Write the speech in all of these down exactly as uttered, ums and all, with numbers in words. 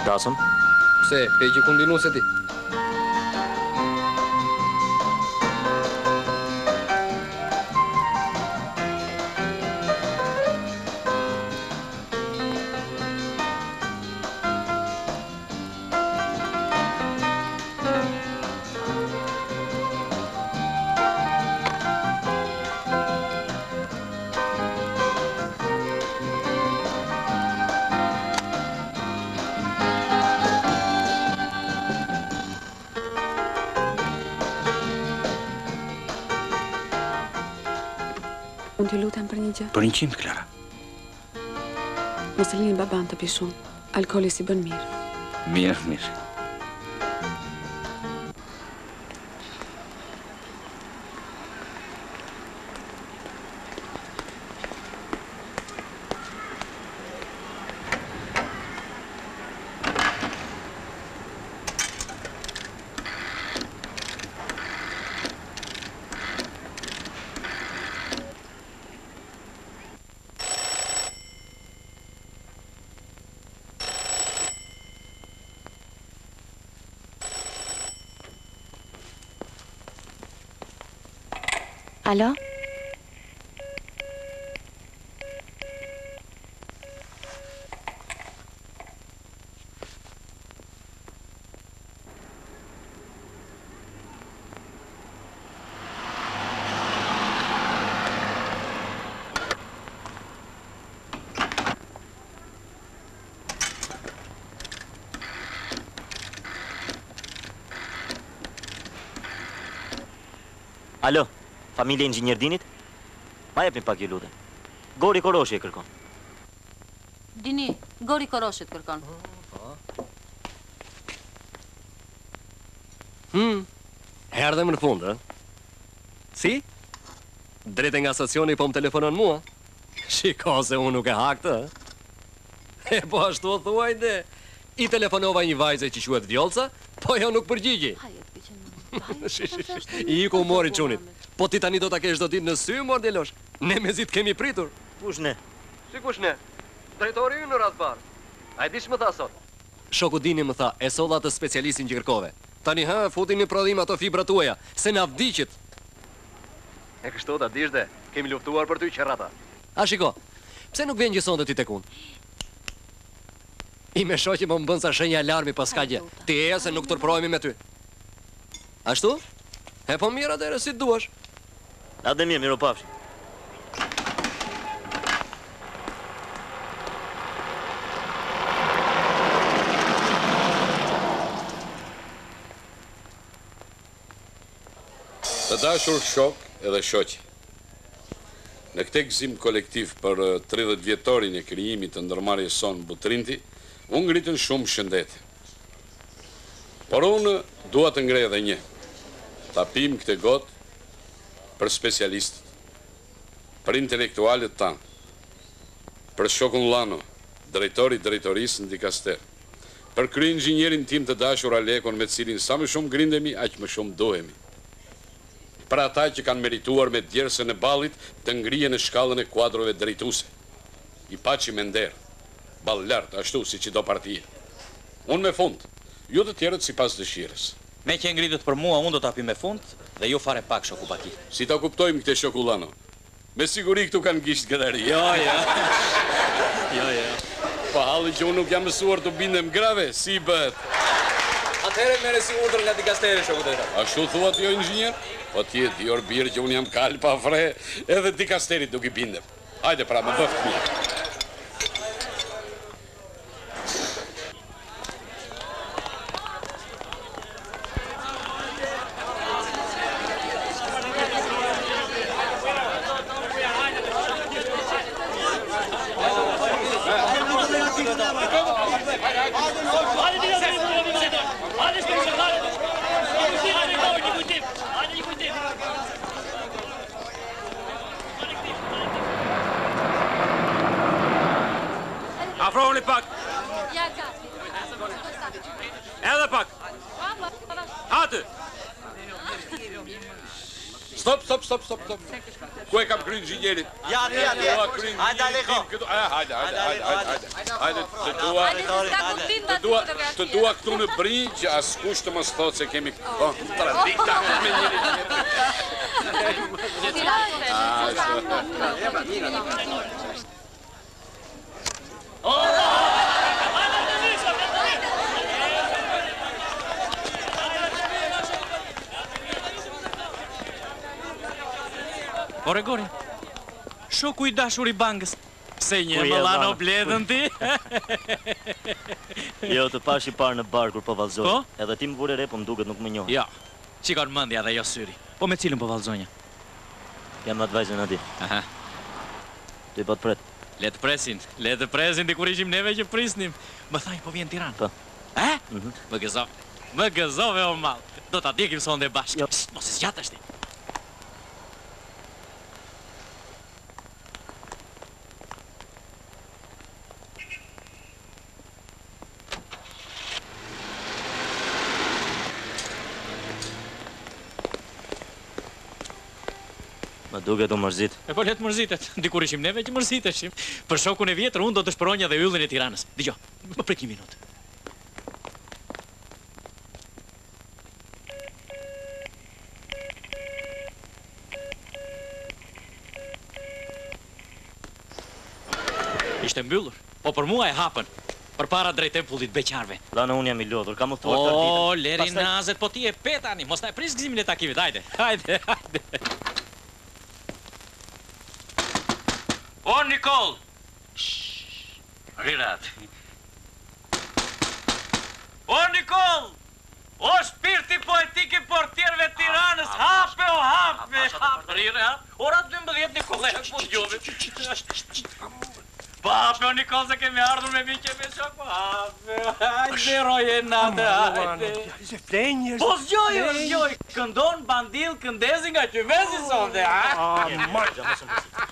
Dasëm? Pse, pe që kundinu se ti? Unë t'ju lutem për një gjë. Për një qimë, Klara. Mos e lini baban të pi shumë. Alkooli si bën mirë. Mirë, mirë. Alo? Alo, familje inxinjerdinit? Ma jepni pak ju lutem. Gori Koroshi e kërkon. Dini, Gori Koroshit kërkon. Hmm, erdhem në fund, e? Si? Drejt nga stacioni po më telefonon mua. Shiko se unë nuk e haktë, e? E po ashtu o thuajde. I telefonova një vajze që quhet Vjolca, po jo nuk përgjigji. I ku mori qunit. Po ti tani do ta kesh do ditë në sy, mor djelosh. Ne me zit kemi pritur. Kush ne? Si kush ne? Drejtori ju në Razbar. A e dish më tha sot? Shoku Dini më tha, e solla të specialistin që kërkove. Tani ha, futin në prodhim ato fibra tuaja, se na vdiqit. E kështu ta dish dhe, kemi luftuar për ty qerrata. A shiko, pse nuk vjen gjëson dhe ti tek unë? I me shoqi më më bën sa shenja alarmi pas ka gjë. Ti e se nuk tërprohemi me ty. Ashtu? E po mirë atëre si duash. A dhe mirë, miro pafshi. Të dashur shok edhe shoqe. Në këtë gëzim kolektiv për tridhjetë vjetorin e krijimit të ndërmarrjes son Butrinti, unë ngritën shumë shëndete. Por unë dua të ngrej edhe një. Ta pim këtë gotë për specialistët, për intelektualet tanë, për shokun Lano, drejtori drejtorisë në dikaster, për krye inxhinierin tim të dashur Alekon me cilin sa më shumë grindemi, aq më shumë duhemi. Për ata që kanë merituar me djersën e ballit të ngrihen në shkallën e kuadrove drejtuese. I paçi me nder, ball lart ashtu siç i do partia. Unë me fund, ju të tjerët sipas dëshirës. Me që ngritët për mua, unë do t'api me fund dhe ju fare pak shoku pati. Si ta kuptojmë këtë shoku Llano? Me siguri këtu kanë gisht gëdari. Jo, jo. Jo, jo. Pa halli që unë nuk jam mësuar të bindem grave, si bëhet? Atëherë merre si urdhër nga dikasteri shoku drejtor. Ashtu thuat jo inxhinier? Po ti e di orbir që unë jam kal pa fre, edhe dikasterit nuk i bindem. Hajde pra, më bëft mirë. Afrohuni pak. Edhe pak. Atë. Stop, stop, stop, stop, stop. Ku e kam kryen inxhinierin? Ja, ja, Ku e kryen Hajde, Alejo. këtu. Ah, Hajde, hajde, hajde, hajde. Hajde, të dua, Hajde, s'ka kuptim të aty dua, fotografia. të dua këtu në brinj që askush të mos thotë se kemi oh, tradita me njëri Ore Gori, shoku i dashur i bangës. Se një Ku je, më lano Lana? bledhën ti? Jo, të pash i parë në bar kur po vallzoj. Po? Edhe ti më vure re, po më duket nuk më njoh. Jo, qikon mendja dhe jo syri. Po me cilën po vallzonja? Jam atë vajzën aty. Aha, Ti po të pret. le të presin, le të presin, dikur ishim neve që prisnim. Më thaj, po vjen Tiranë. Po. E? Mhm. Më gëzove, më gëzove o mal. Do ta djekim sonde bashkë. Jo. Psst, mos e zgjat ti. Më duket u mërzit. E po let mërzitet, dikur ishim neve që mërziteshim. Për shokun e vjetër unë do të shpëronja dhe yllin e Tiranës. Dgjoj, më prit një minutë. Ishte mbyllur, po për mua e hapën. Për para drejt tempullit beqarve. Lana, unë jam i lodhur, kam u thuar tërë ditën. O, leri Pastaj- nazet, po ti e petani, mos ta e pris gëzimin e takimit, hajde, hajde, hajde. O, Nikol! Shhh, rirat. O, Nikol! O, shpirti poetik i portierëve të Tiranës, hape, o, hape, hape, rire, ha? Ora dymbëdhjetë, Nikol, e po dëgjove. Po hape, o, Nikol, se kemi ardhur me miqe me shok, po hape, hajde, roje natë, hajde. Se flenjës. Po zgjoj, o, zgjoj, këndon bandil, këndezi nga qyvezi sonde, ha? Mirë, mirë, mos më mërzit.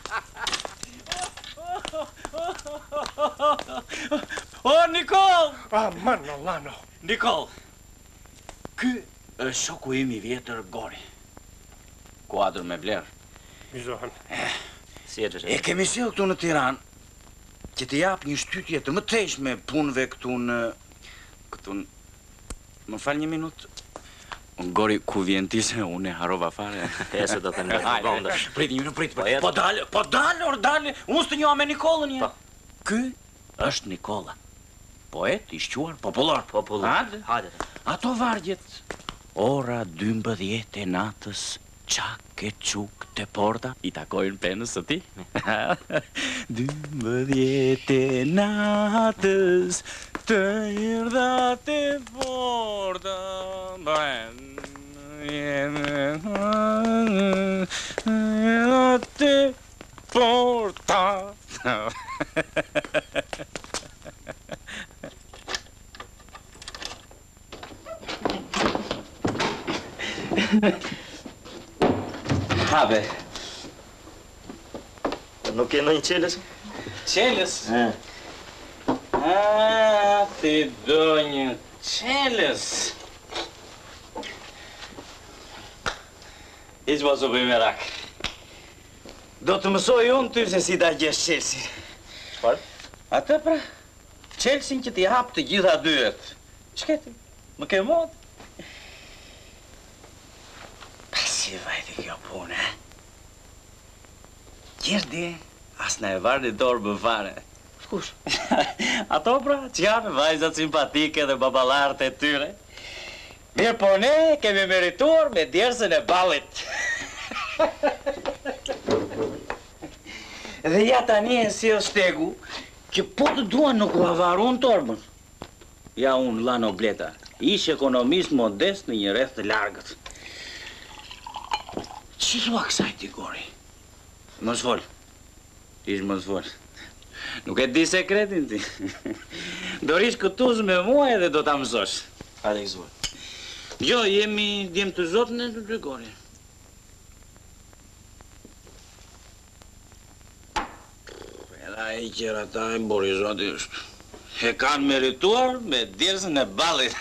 O, Nikol! Ah, mano, lano. Nikol, ky është shoku im i vjetër Gori. Kuadër me vlerë. Mizohen. Si e gjështë? E kemi sjell këtu në Tiranë që të jap një shtytje të mëtejshme punëve këtu në këtu në Më fal një minutë. Gori, ku vjen ti se unë e harova fare. E se do të nga të gonda. Prit një minutë, prit. Po, Po dalë, po dalë, or dalë. Unë s'të njoha me Nikollën një. Po. Ky është Nikolla. Poet i shquar popullor. Popullor. Hajde. Hajde. Ato vargjet. Ora dymbëdhjetë e natës, çak e çuk te porta, i takojnë penës së ti. Dymbëdhjetë e natës, të erdha te porta, erdha te porta. Habe. Nuk e në një qeles? Qeles? E. A, ti do një qeles. Iq mos u bëj merak. Do të mësoj unë ty se si ta gjesh qelsin. Çfarë? Atë pra, qelsin që t'i hap të gjitha dyet. Ç'keti? Më ke mod? Si vajti kjo punë, e? Gjerdi, as në e vardi dorë bë fare. Kush? Ato pra, që janë vajzat simpatike dhe babalartë e tyre. Mirë po ne kemi merituar me djersën e ballit. Dhe ja tani e si o shtegu, që po të duan nuk lavarun torbën. Ja unë, Lano Bleta, ish ekonomist modest në një rreth të largët. Që thua kësaj ti, Gori? Mos fol. Ish mos fol. Nuk e di sekretin ti. Do rish këtuz me mua edhe do ta mësosh. Hajde i zuar. Jo, jemi djem të zotën e të dy, Gori. Edhe ai qera ta e bori zoti është. E kanë merituar me djersën e ballit.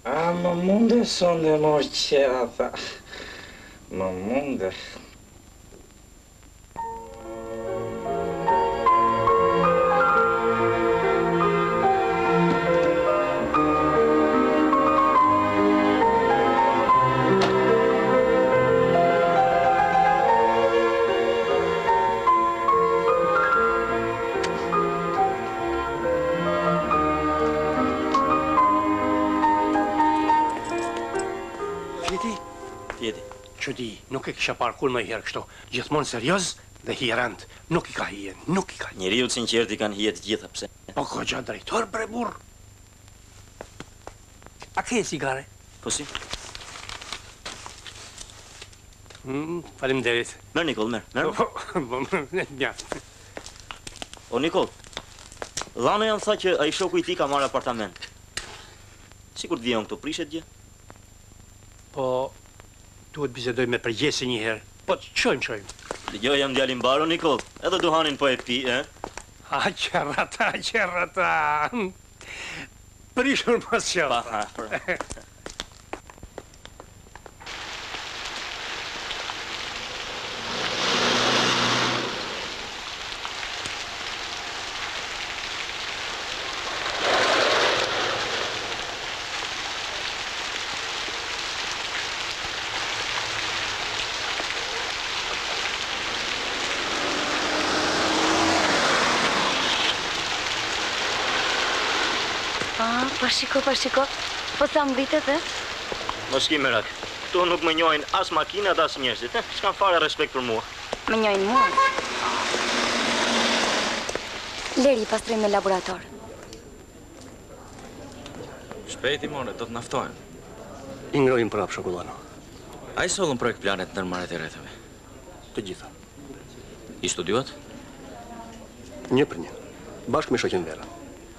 A, më munde sonde mor qera, tha. Më munde. Që di, nuk e kisha parë kur më herë kështu. Gjithmonë serioz dhe hirant. Nuk i ka hije, nuk i ka hije. Njeriu sinqert i kanë hijet gjitha, pse? Po goxha drejtor bre burr. A ke sigare? Po si? Mm, faleminderit. Merë, Nikol, merë, merë. Ja. O, Nikol, Lano janë tha që a i shoku i ti ka marrë apartament. Sikur të vijon këtu, prishet gjë? Po, duhet bisedoj me përgjesi një herë. Po, të qojmë, qojmë. Jo, jam djalin baro, Nikol. Edhe duhanin po e pi, e? A, qërata, qërata. Prishur mos qërata. Pa, pra. Pa shiko, pa shiko. Po sa mbitet, e? Mos ki merak. Këtu nuk më njojnë as makinat, as njerëzit, e? S'kan fare respekt për mua. Më njojnë mua? Leri, pastrim në laborator. Shpejti, more, do të naftojnë. I ngrojnë prap, shokullano. A i sollën projekt planet nërmarrjet e rrethave? Të gjitha. I studiuat? Një për një. Bashkë me shoqen Vera.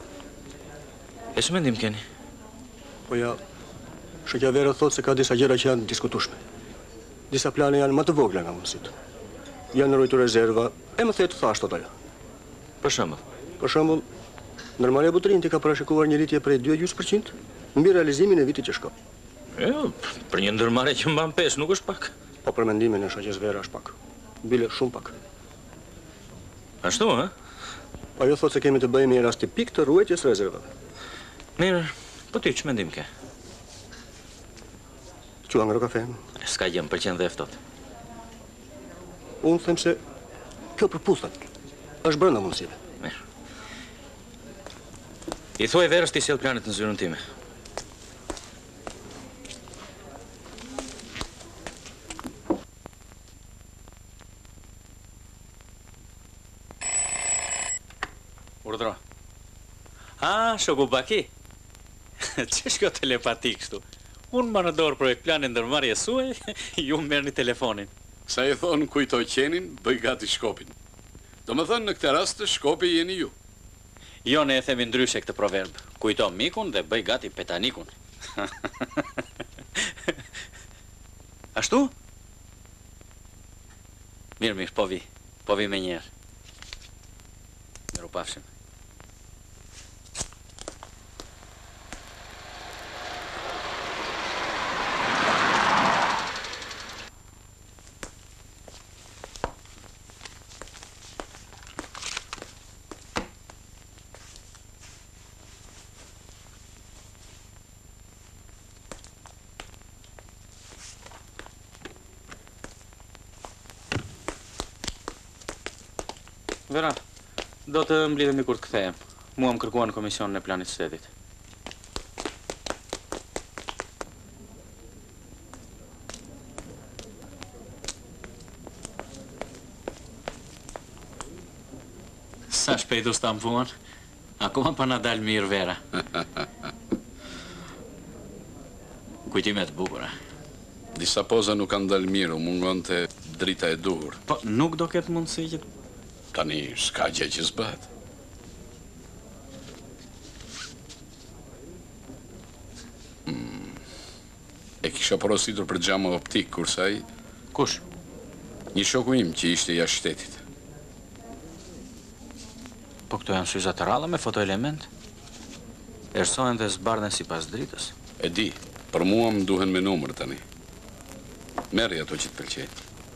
E që mendim keni? Po ja, shoqja Vera thot se ka disa gjëra që janë diskutueshme. Disa plane janë më të vogla nga mundësit. Janë rujtur rezerva, e më thetë thashtot ajo. Për shembull? Për shembull, ndërmarrja Butrinti ka parashikuar një rritje prej dy e gjysmë përqind mbi realizimin e vitit që shkon. Jo, për një ndërmarrje që mban pesë, nuk është pak. Po për mendimin e shoqes Vera është pak. Bile shumë pak. Ashtu, ha? Ajo thot se kemi të bëjmë një rast tipik të ruajtjes rezervave. Mirë, po ti që mendim ke? Qua ngro kafe? S'ka gjë, më pëlqen dhe eftot. Unë them se kjo përputhet. Është brenda mundësive. Mirë. I thuaj Verës ti sjell planet në zyrën time. Urdhro. Ah, shoku Baki. Që shko telepati kështu? Unë më në dorë projekt planin ndërmarrje suaj, ju më merrni telefonin. Sa i thonë kujtoj qenin, bëj gati shkopin. Do më thënë në këtë rast të shkopi jeni ju. Jo, ne e themi ndryshe këtë proverb. Kujto mikun dhe bëj gati petanikun. Ashtu? Mirë, mirë, po vi. Po vi me njerë. Miru pafshim. Vera, do të mblidhemi kur të kthehem. Mua më kërkuan komisionin e planit shtetit. Sa shpejt u stampuan, akoma pa na dal mirë Vera. Kujtimet bukura. Disa poza nuk kanë dalë mirë, u mungon të drita e duhur. Po, nuk do ketë mundësi që... Tani, s'ka gjë që s'bëhet. Hmm. E kisha porositur për xhamë optik, kurse ai... Kush? Një shoku im që ishte jashtë shtetit. Po këto janë syza të ralla me fotoelement? Ersohen dhe zbardhen si pas dritës. E di, për mua më duhen me numër tani. Merri ato që të pëlqej.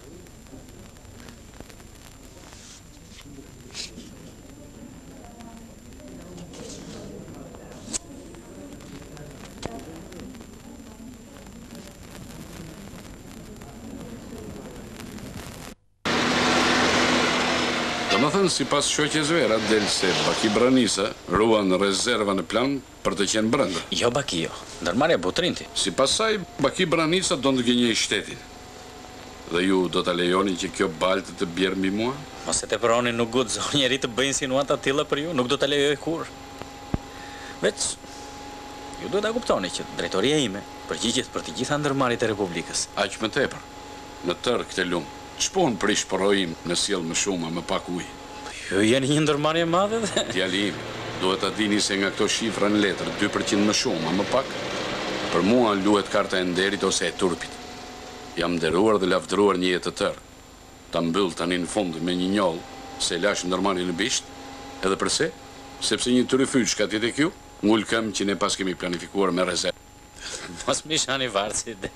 Më thënë, si pas shoqes vera, del se Baki Branisa ruan rezerva në plan për të qenë brenda. Jo, Baki, jo. Ndërmarrja Butrinti. Si pasaj, Baki Branisa do të gënjej shtetin. Dhe ju do të lejoni që kjo baltë të bjerë mbi mua? Mos e të përoni nuk guxon njeri të bëjnë insinuata të tilla për ju, nuk do të lejoj kur. Veç, ju duhet ta kuptoni që drejtoria ime përgjigjet për të gjitha ndërmarrjet e Republikës. Aq më tepër, në tërë këtë lumë. Shpon prish porojim në sjell më shumë, a më pak ujë. Ju jeni një ndërmarrje madhe dhe... Djali im, duhet ta dini se nga këto shifra në letër, dy përqind më shumë, a më pak, për mua luhet karta e nderit ose e turpit. Jam nderuar dhe lavdëruar një jetë të tërë. Ta mbyll tani në fund me një njoll, se lash ndërmarrje në bisht, edhe përse, sepse një tryfyç ka ti tek ju, ngul këm që ne pas kemi planifikuar me rezervë. Mos më shani varsi dhe...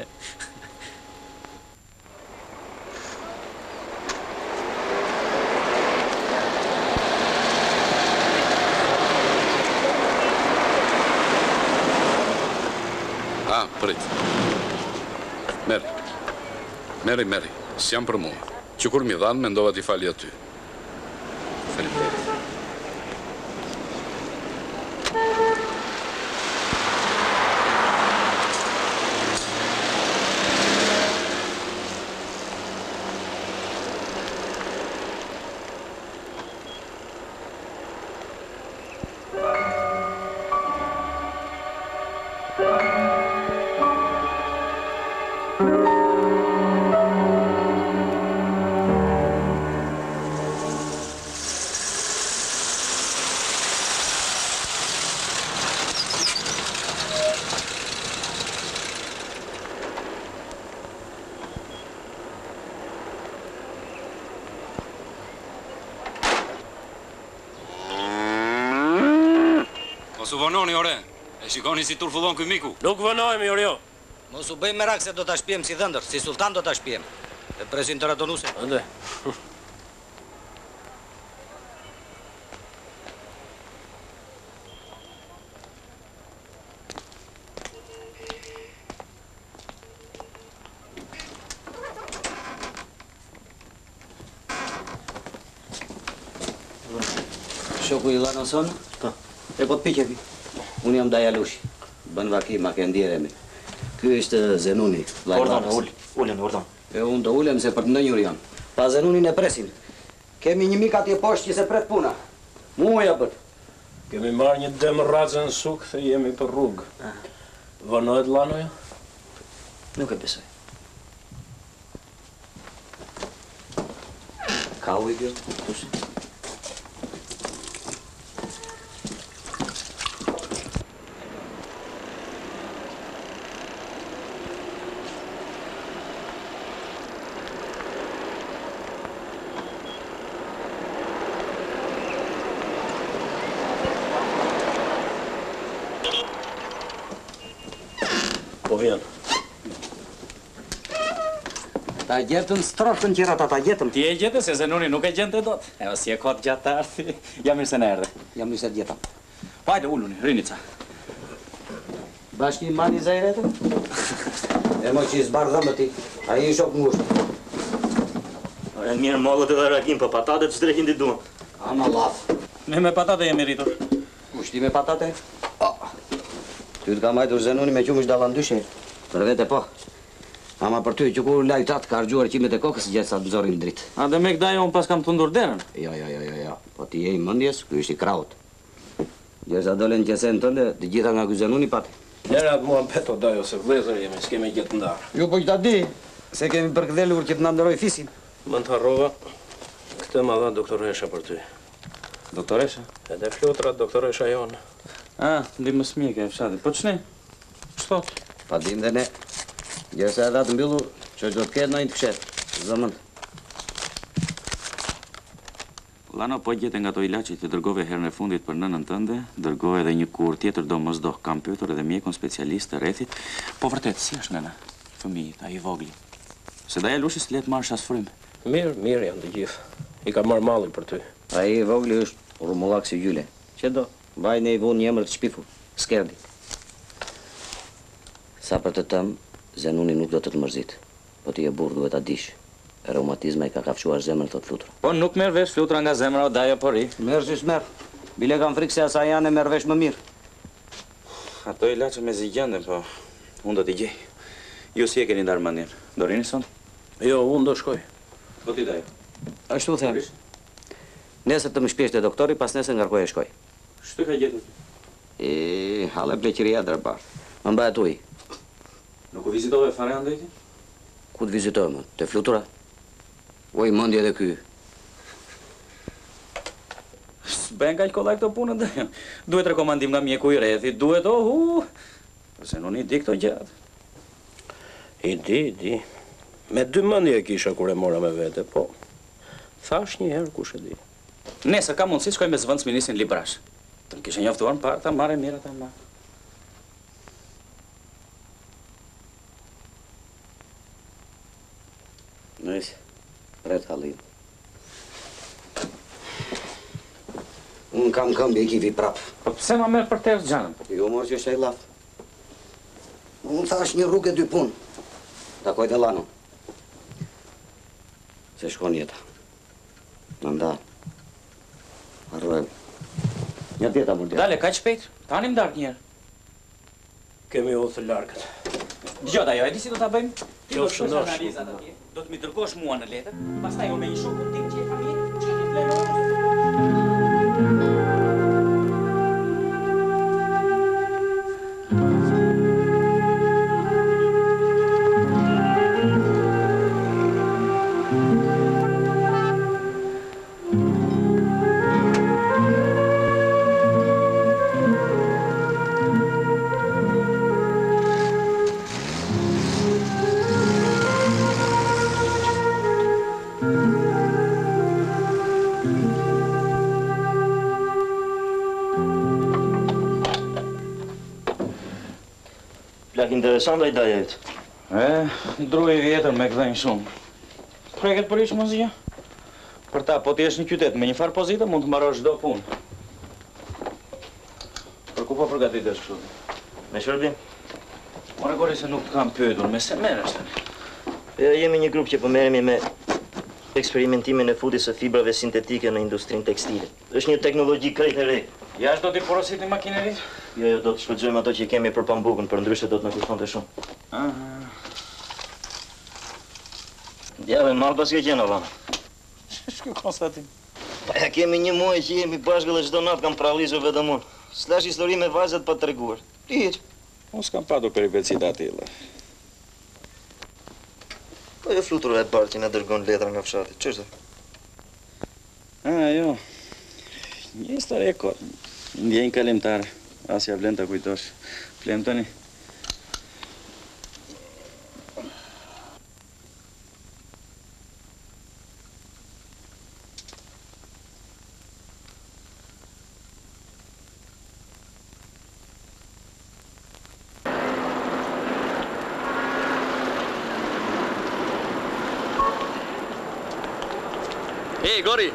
Ah, prit. Meri. Meri, meri. S'jam për mua. Që kur mi dhanë, mendova t'i fali aty. Faleminderit. Mos u vononi, ore. E shikoni si turfullon ky miku. Nuk vonohemi, ore jo. Mos u bëjmë merak se do ta shpjem si dhëndër, si sultan do ta shpjem. E presin të ratonuse. Ande. Shoku i Llanoson? Po. E po të piqepi. Unë jam Daja Lushi. Bën vaki ma ke ndjeremi. Ky është Zenuni. Ordon, ul. Ulem, ordon. E unë do ulem se për të ndënjur jam. Pa Zenunin e presin. Kemi një mik atje poshtë që se pret puna. Mua ja bët. Kemi marrë një demë racën suk dhe jemi për rrugë. Vonohet Llanoja? Nuk e besoj. Ka u i kjo? Kush? Po vjen. Ta gjetën stroshën qirat ata gjetëm. Ti e gjetë se Zenuni nuk e gjente dot. E o si e kot gjatë arthi. Jam mirë se në erdhe. Jam mirë se të gjetëm. Hajde, uluni, rini ca. Bashki mani zajretë? E mo që i zbarë dhëmbë ti. A i shok ngushtë. E mirë mollët edhe rakim, për patatet që drekin t'i duan. Ama lafë. Ne me patate jemi rritur. Kushti me patate? Ty të ka majtur Zenuni me qumë është dalan dyshe. Për vete po. Ama për ty që kur lajtat ka argjuar qimet e kokës gjithë sa të nëzorin dritë. A dhe me këdaj unë pas kam të ndur derën? Jo, jo, jo, jo, jo. Po ti je i mëndjes, kuj është i kraut. Gjërsa dolen qesen tënde, të gjitha nga kuj Zenuni pati. Gjerat mua në peto dajo se vlezër jemi, s'kemi gjithë ndarë. Ju po që ta di, se kemi përkëdhelur që të nëndëroj fisin. Më të harrova, këtë ma dha doktoresha për ty. Doktoresha? Edhe flutra doktoresha jonë. A, ndi më smike e fshatit. Po qëni? Qëtot? Pa dim dhe ne. Gjërsa edhe atë mbyllu, që do të ketë në një të këshet. Zëmënd. Lano, po gjete nga to ilaçe që dërgove herën e fundit për nënën tënde, dërgove edhe një kur tjetër do mos do. Kam pyetur edhe mjekun specialist të rrethit. Po vërtet, si është nëna? Fëmijët, ai i vogli. Se daja lushis let marrë shasfrym. Mirë, mirë janë të gjithë. I ka marrë malli për ty. Ai i vogli është rumullak si gjyle. Që do? Vaj ne i vonë një emër të shpifur. Skerdi. Sa për të tëmë, Zenuni nuk do të të mërzit. Po ti e burë duhet ta dish. Reumatizma i ka kafshuar zemrën, thot Flutura. Po nuk merr vesh Flutura nga zemra o daja po ri. Merr si s'merr. Bile kam frikë se asaj janë e merr vesh më mirë. Ato ilaçe me zigjende, po unë do t'i gjej. Ju si e keni ndarë mendjen? Do rini son? Jo, unë do shkoj. Po ti daj. Ashtu them. Nesër të më shpjesh te doktori, pas nesër ngarkoj e shkoj. Ç'të ka gjetur? E, hallë pleqëria dërbar. Më mbajt uj. Nuk u vizitove fare andejti? Ku të vizitoj më? Te Flutura? Oj, mëndje edhe ky. S'ben kaq kollaj këto punën dhe. Duhet rekomandim nga mjeku i rrethit, duhet ohu. Se nuk i di këto gjatë. I di, i di. Me dy mendje kisha kur e mora me vete, po. Thash një herë kush e di. Nesër ka mundësi shkoj me zvendës ministrin Librash. Të më kishe njoftuar më parë, ta marrë mirë ata marrë. Nëjse. Ret hallin. Unë kam këmbë e kivi prapë. Po pse ma merë për tërës gjanëm? Jo, mërë që është e lafë. Unë thash një rrugë e dy punë. Takoj të lanon. Se shkon jeta. Në ndarë. Arrojmë. Një tjeta mund tjeta. Dale, ka shpejt. Tani më darë njerë. Kemi udhë të largët. Gjot ajo, e di si do t'a bëjmë? Ti do Qoftë shkosh shëndosh. analizat atje, do të mi dërgosh mua në letër, pastaj unë me një shokun tim që e kam jetë, që e flenë. Plak interesant dhe i daja jëtë. E, dru i vjetër me këdhenjë shumë. Preket për ishë mëzija? Për ta, po ti është një qytet me një farë pozitë, mund të mbarosh çdo punë. Për ku po përgatitesh kështu? Me shërbim? More gori se nuk të kam pyetur, me se merresh tani? Ja, jemi një grup që po merremi me eksperimentimin e fundit së fibrave sintetike në industrinë tekstile. Është një teknologji krejt e re. Jashtë do t'i porositi makinerit? Jo, jo, do të shfrytëzojmë ato që kemi për pambukën, për ndryshe do të na kushtonte shumë. Aha. Ja, dhe marrë pas ke qenë, Avana. Shkë konstatim. Pa ja kemi një muaj që jemi bashkë dhe çdo natë kam prallizur vetëm unë. Slash histori me vajzat pa treguar. Hiç. Unë s'kam patur peripeci të atilla. Po jo Flutura e parë që na dërgon letra nga fshati. Ç'është? Ah, jo. Një histori e kot. Ndjenjë kalimtare. Asja vlen të kujtosh. Flem tani. Hey, Gori!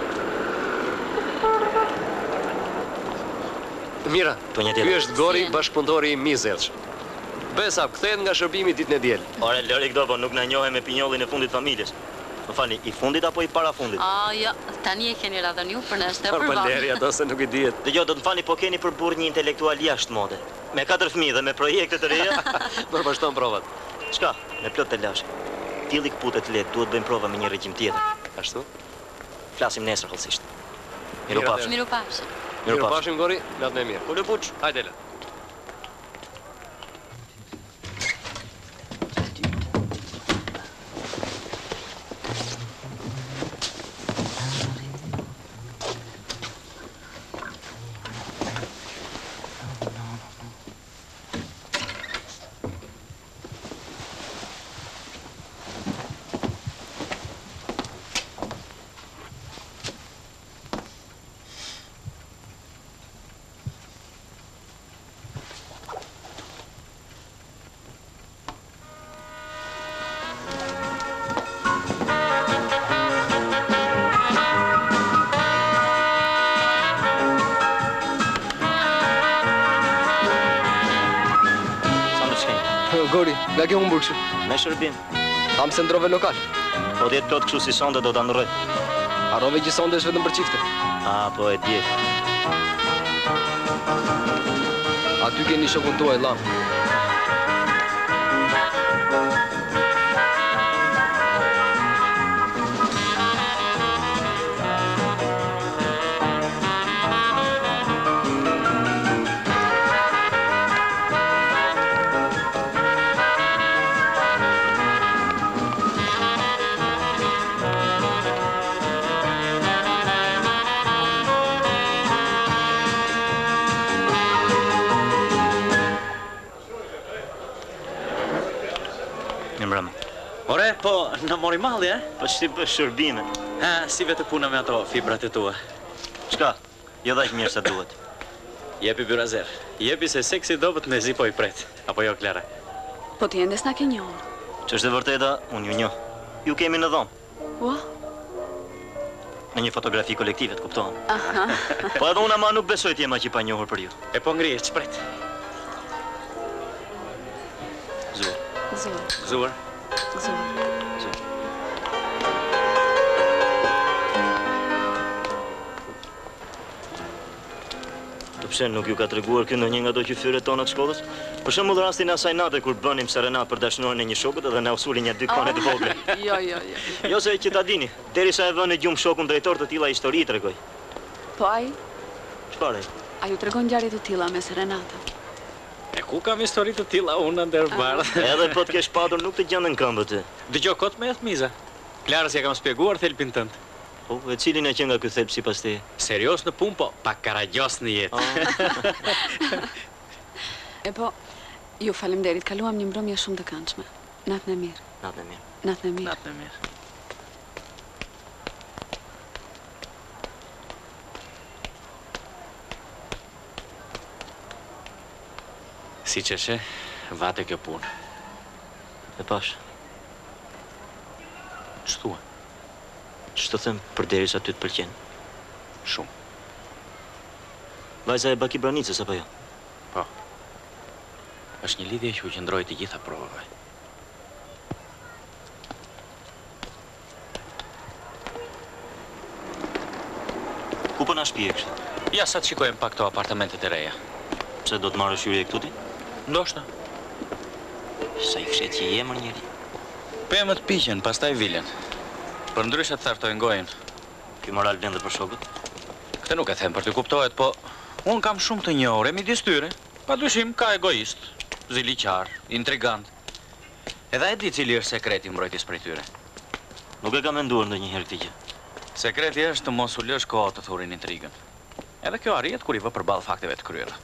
Mira, ky është Gori, bashkëpunëtori i Mizelsh. Besa, kthehet nga shërbimi ditën e diel. Ore, lëri këto, po nuk na njohem me pinjollin e fundit familjes. Më falni, i fundit apo i para fundit? A, jo, tani e keni radhën ju për nështë e Por përvan. leri ato se nuk i dihet. Dhe jo, do të më falni, po keni për burr një intelektual jashtë mode. Me katër fëmijë dhe me projekte të reja. Përvashton provat. Çka? Me plot të lash. Tilli kputet lehtë, duhet bëjmë prova me një regjim tjetër. Ashtu? Flasim nesër hollësisht. Miropafshim. Miropafshim. Miropafshim, Gori, natën e mirë. Ule buç. Hajde le. Gori, nga ke humbur kështu? Me shërbim. Tham se ndrove lokal. Po djetë plot kështu si sonde do të ndroj. Harrove që sonde është vetëm për çifte. A, po e dje. Aty keni shokun tuaj, lam. Ore, po, në mori malli, e? Po që ti për shërbime. Ha, si vetë puna me ato fibrat e tua. Qka? Jo dhajk mirë sa duhet. Jepi byrazer. Jepi se seksi dobet me zi po i pret. Apo jo, Klara? Po ti ende s'na ke njohur. Që është e vërteta, unë ju njoh. Ju kemi në dhomë. Ua? Në një fotografi kolektive, të kuptohem. Aha. Po edhe unë ama nuk besoj t'jema që i pa njohur për ju. E po ngrije, që pret? Zuar. Zuar. Zuar. Zuar. Të pse nuk ju ka treguar kjo në një nga do qyfyret tona të shkollës? Për shembull rastin e asaj nate kur bënim serenat për dashnorin e një shokut edhe na usuli një dy kone të vogla. Jo, jo, jo. Jo se që ta dini, derisa e vënë gjumë shokun drejtor të tilla histori i tregoj. Po ai? Çfarë? A ju tregon ngjarje të tilla me serenata? E ku kam histori të tilla unë ndërbar? Edhe po të kesh patur nuk të gjenden këmbët e. Dëgjoj kot me miza. Klarës ja kam spjeguar thelbin tënd. Po, e cilin e që nga ky thelb sipas teje? Serios në punë, po, pak karagjos në jetë. E po, ju faleminderit, kaluam një mbrëmje shumë të këndshme. Natën e mirë. Natën e mirë. Natën e mirë. Natën e mirë. Si që she, vate kjo punë. E pash. Qëtua? Që të them për derisa ty të pëlqen? Shumë. Vajza e Baki Branicës, apo jo? Po. Është një lidhje që u qëndroj të gjitha provave. Ku po na shpije kështë? Ja, sa të shikojmë pak këto apartamentet e reja. Pse do të marrësh hyrje këtu ti? Ndoshta. Sa i fshet që jemër njëri? Pëmët piqen, pastaj vilen. Për ndryshe të thartojnë gojën. Ky moral vjen dhe për shokët? Këtë nuk e them për të kuptohet, po unë kam shumë të njohur, e midis tyre. Pa dyshim ka egoist, ziliqar, intrigant. Edhe e di cili është sekreti mbrojtjes prej tyre. Nuk e kam menduar ndonjëherë këtë gjë. Sekreti është të mos u lësh kohë të thurin intrigën. Edhe kjo arrihet kur i vë përballë fakteve të kryera.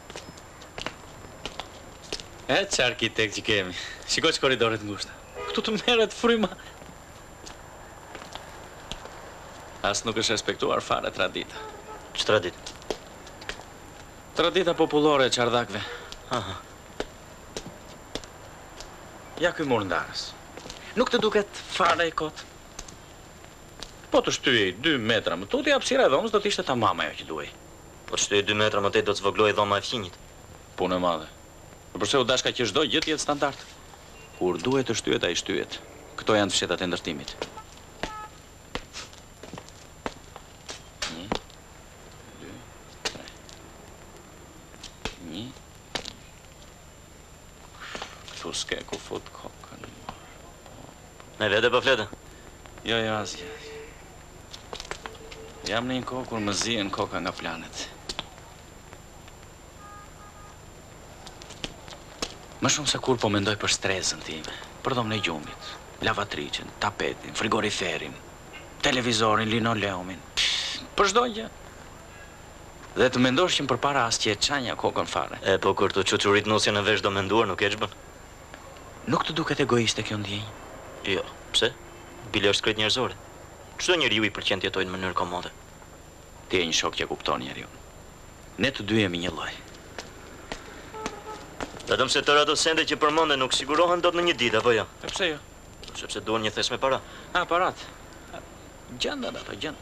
E që arkitekt që kemi. Shiko që koridoret ngushta. Këtu të merret fryma. As nuk është respektuar fare tradita. Që tradit? Tradita popullore e qardakve. Aha. Ja ky mur ndarës. Nuk të duket fare i kot? Po të shtyej dy metra më tuti, hapësira e dhomës do t'ishte tamam ajo që duhej. Po të shtyej dy metra më tej do të zvogloj dhoma e fqinjit. Punë e madhe. Përse u dashka që çdo gjë të jetë standard. Kur duhet të shtyhet, ai shtyhet. Këto janë fshetat e ndërtimit. Një, dy, tre. Një. Këtu s'ke ku fut kokën. Me vete po flete? Jo, jo, asgjë. Jam në një kohë kur më zihen koka nga planet. Më shumë se kur po mendoj për stresën time, për dhomën e gjumit, lavatricën, tapetin, frigoriferin, televizorin, linoleumin, për çdo gjë. Dhe të mendosh që përpara as që e çanja kokën fare. E po kur të çuçurit nosjen në vesh do menduar, nuk e ç'bën. Nuk të duket egoiste kjo ndjenjë? Jo, pse? Bile është krejt njerëzore. Çdo njeriu i pëlqen të jetojë në mënyrë komode. Ti je një shok që kupton njeriu. Ne të dy jemi një lloj. Vetëm se tërë ato sende që përmende nuk sigurohen dot në një ditë, apo jo? E pse jo? Sepse duan një thes me para. A, parat. Gjendat ato, gjend.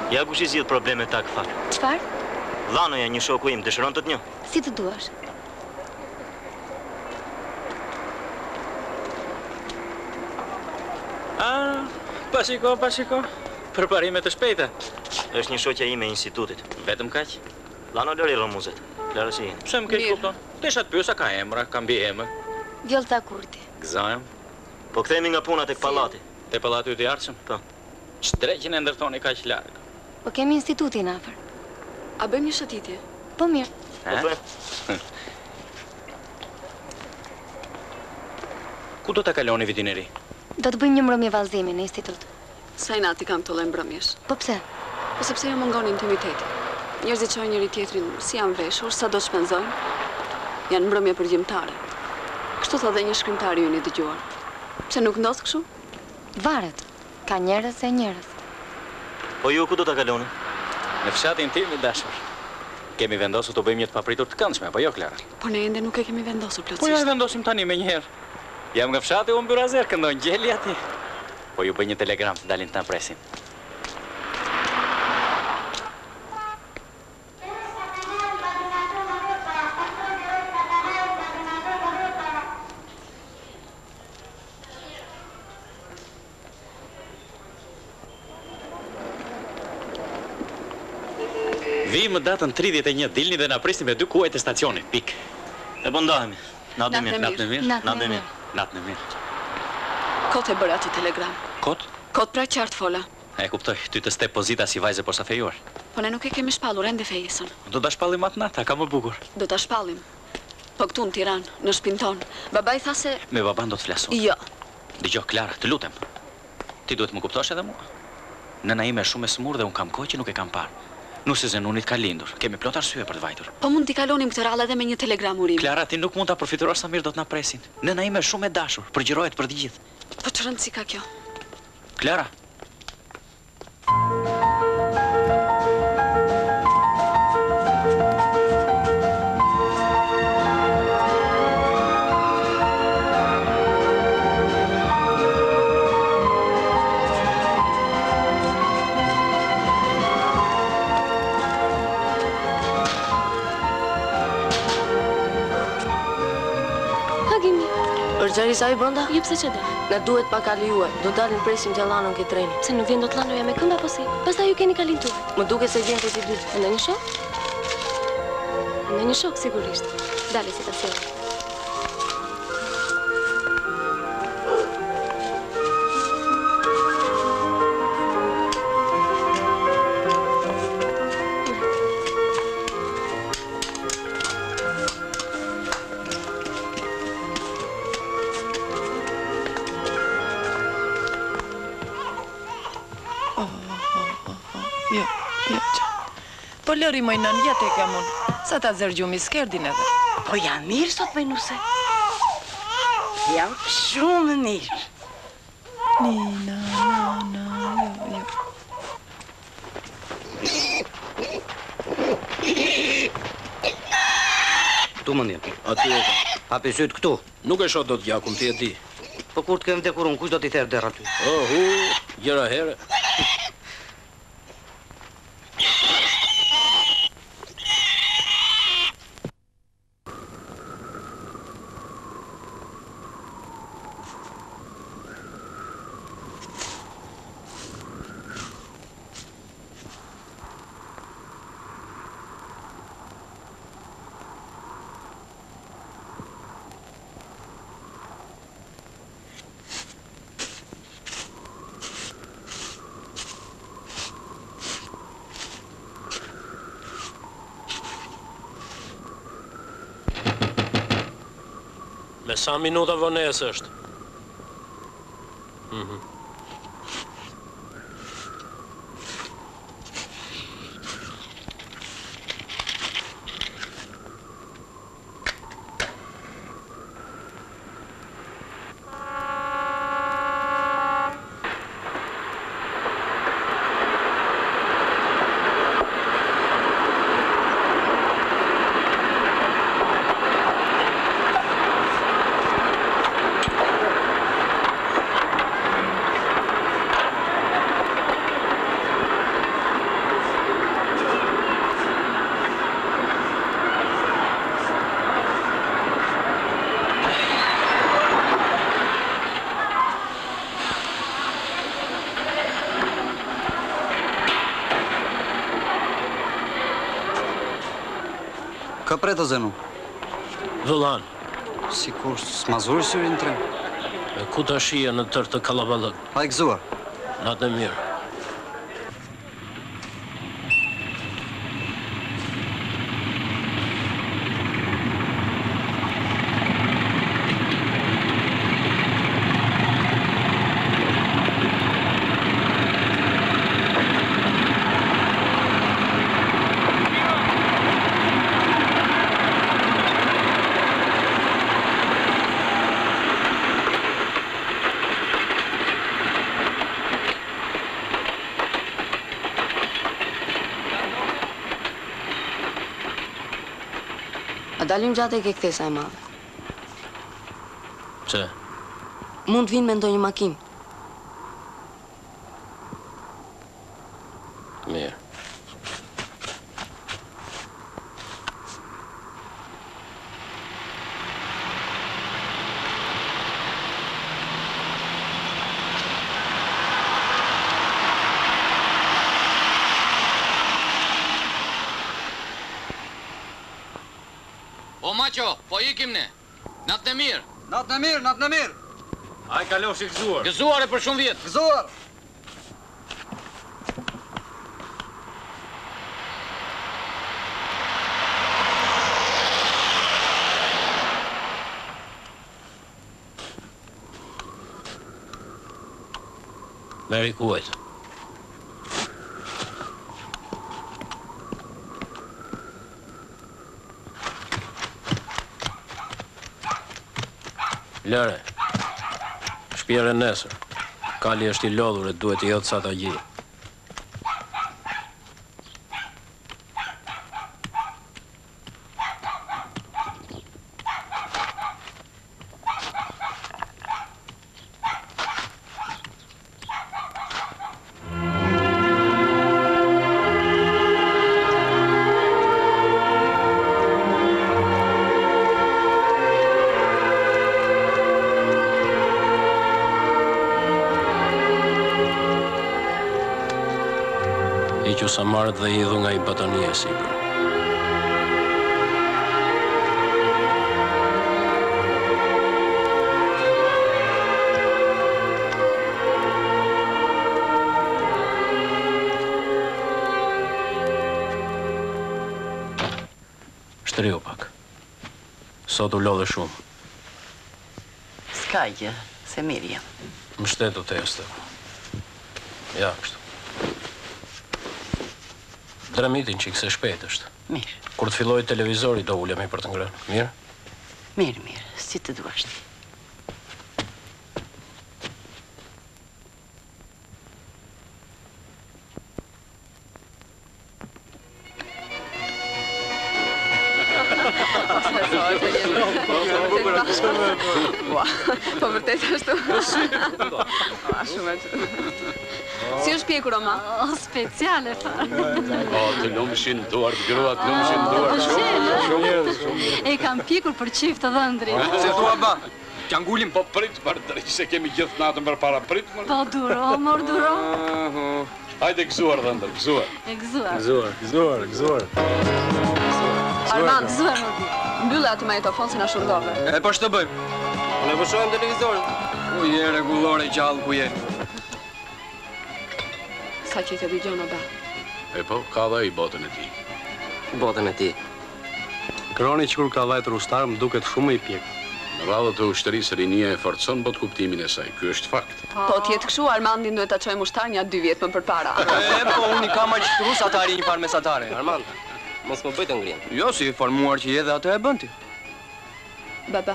Ja kush i zgjidh problemet ta këfar. Çfarë? Dhanoja një shoku im, dëshiron të të njoh. Si të duash. Ah, pa shiko, pa shiko. Përparime të shpejta. Është një shoqja ime e institutit. Vetëm kaq? Dhano lëri rëmuzet. Klara si jeni. Pse më keq kupton? Desha të pyesa ka emra, ka mbi emër. Vjolta Kurti. Gëzojmë. Po kthehemi nga puna tek pallati. Te pallati i ardhshëm? Po. Ç'dreqin e ndërtoni kaq larg? Po kemi institutin afër. A bëjmë një shëtitje? Po mirë. Po. Ku do ta kaloni vitin e ri? Do të bëjmë një mbrëmje vallëzimi në institut. Sa i nati kam të lloj mbrëmjesh? Po pse? Po sepse jo mungon intimiteti. Njerëzit çojnë njëri tjetrin si janë veshur, sa do të shpenzojnë. Janë mbrëmje përgjimtare. Kështu thotë një shkrimtar i unë i dëgjuar. Pse nuk ndodh kështu? Varet. Ka njerëz e njerëz. Po ju ku do ta kaloni? Në fshatin tim i dashur. Kemi vendosur të bëjmë një të papritur të këndshme, apo jo, Klara? Po ne ende nuk e kemi vendosur plotësisht. Po ja e vendosim tani me njëherë. Jam nga fshati, unë byrazer, këndon gjeli aty. Po ju bëj një telegram të dalin të në presin. Vim datën tridhjetë e një, dilni dhe na prisni me dy kuajt e stacionit, pik. E po ndahemi. Natë mirë. Natë mirë. Natë mirë. Natë mirë. Kot e bëra atë telegram. Kot? Kot pra qartë fola. E kuptoj, ty të ste pozita si vajze posa fejuar. Po ne nuk e kemi shpallur ende fejesën. Do ta shpallim atë natë, ka më bukur. Do ta shpallim. Po këtu në Tiranë, në shtëpinë tonë. Babai tha se Me baban do të flasu. jo. Dgjoj Klara, të lutem. Ti duhet më kuptosh edhe mua. Nëna ime është shumë e smur dhe un kam kohë që nuk e kam parë. Nuse Zenunit ka lindur. Kemi plot arsye për të vajtur. Po mund t'i kalonim këtë rallë edhe me një telegram urimi. Klara, ti nuk mund ta përfiturosh sa mirë do të na presin. Nëna ime është shumë e dashur, përgjërohet për të gjithë. Po ç'rënd si ka kjo? Klara. Gjari sa i brënda? Jo, pse që dhe? Na duhet pa kaluar. Do dalin presim të lanën ke treni. Pse nuk vjen do të lanoja me këmbë apo si? Pastaj ju keni kalintuar. Më duke se vjen të si dy. Në një shok? Në një shok, sigurisht. Dale si ta sjell. Jo, jo që. Po lëri mojnën, ja te kam unë. Sa ta zërgjumi skerdin edhe. Po janë mirë sot me nuse. Janë shumë mirë. Nina, nana, jo, jo. Tu më ndjen. Aty e ka. Hapi syt këtu. Nuk e shoh dot gjakun, ti e di. Po kur të kem vdekur unë, kush do t'i therë derë aty? Oh, hu, gjëra herë. Me sa minuta vones është? Mhm. Ka pret o zenu? Vëllan. Si kur s'mazuri syrin trim? E ku ta shia në tërë të kalabalëk? Pa i gëzuar. Natë e mirë. Dalim gjatë e ke kthesa e madhe. Pse? Mund të vinë me ndonjë makinë. Mirë. O Maqo, po ikim ne. Natën e mirë. Natën e mirë, natën e mirë. Ai kalosh i gëzuar. Gëzuar e për shumë vjet. Gëzuar. Meri kuajt. Lëre, shpjere nesër. Kali është i lodhur e duhet i jotë sa ta gji. Që sa marët dhe idhu nga i batanie sipër. Shtriu pak. Sot u lodhe shumë. S'ka gjë, se mirë jam. Më shtetu teste. Ja, kështu. Dramitin që i këse shpejt është. Mirë. Kur të filloj televizori do ulemi për të ngrënë. Mirë? Mirë, mirë. Si të duash ti. Po vërtet ashtu. Shumë e Si është pjekur, Oma? O, speciale, fa. O, të lumshin duar, të grua, të lumshin duar. Shumë, shumë. E kam pjekur për qift të dhëndrit. Se thua ba, t'ja ngullim po prit për drejt, se kemi gjithë natën për para prit. Po duro, mor duro. Hajde gëzuar dhëndër, gëzuar. E gëzuar. Gëzuar, gëzuar, gëzuar. Armand, gëzuar më di. Mbyllë atë magnetofon se na shurdove. E po shtë bëjmë? Ne po shohim televizorin. Ku je rregullore gjallë ku je? Sa që i të dëgjon, Oba. E po, ka dhe i botën e ti. Botën e ti. Kroni që kur ka vajtë rustar më duket shumë i pjek. Në radhët të ushtërisë rinia e forcon bot kuptimin e saj. Ky është fakt. Po t'jetë këshu, Armandin duhet ta çojmë ushtar një dy vjet më përpara. E, po, unë i kam aq trus atari një farë mesatare. Armand, mos më bëjtë ngrinë. Jo, si i formuar që je dhe atë e bën ti. Baba.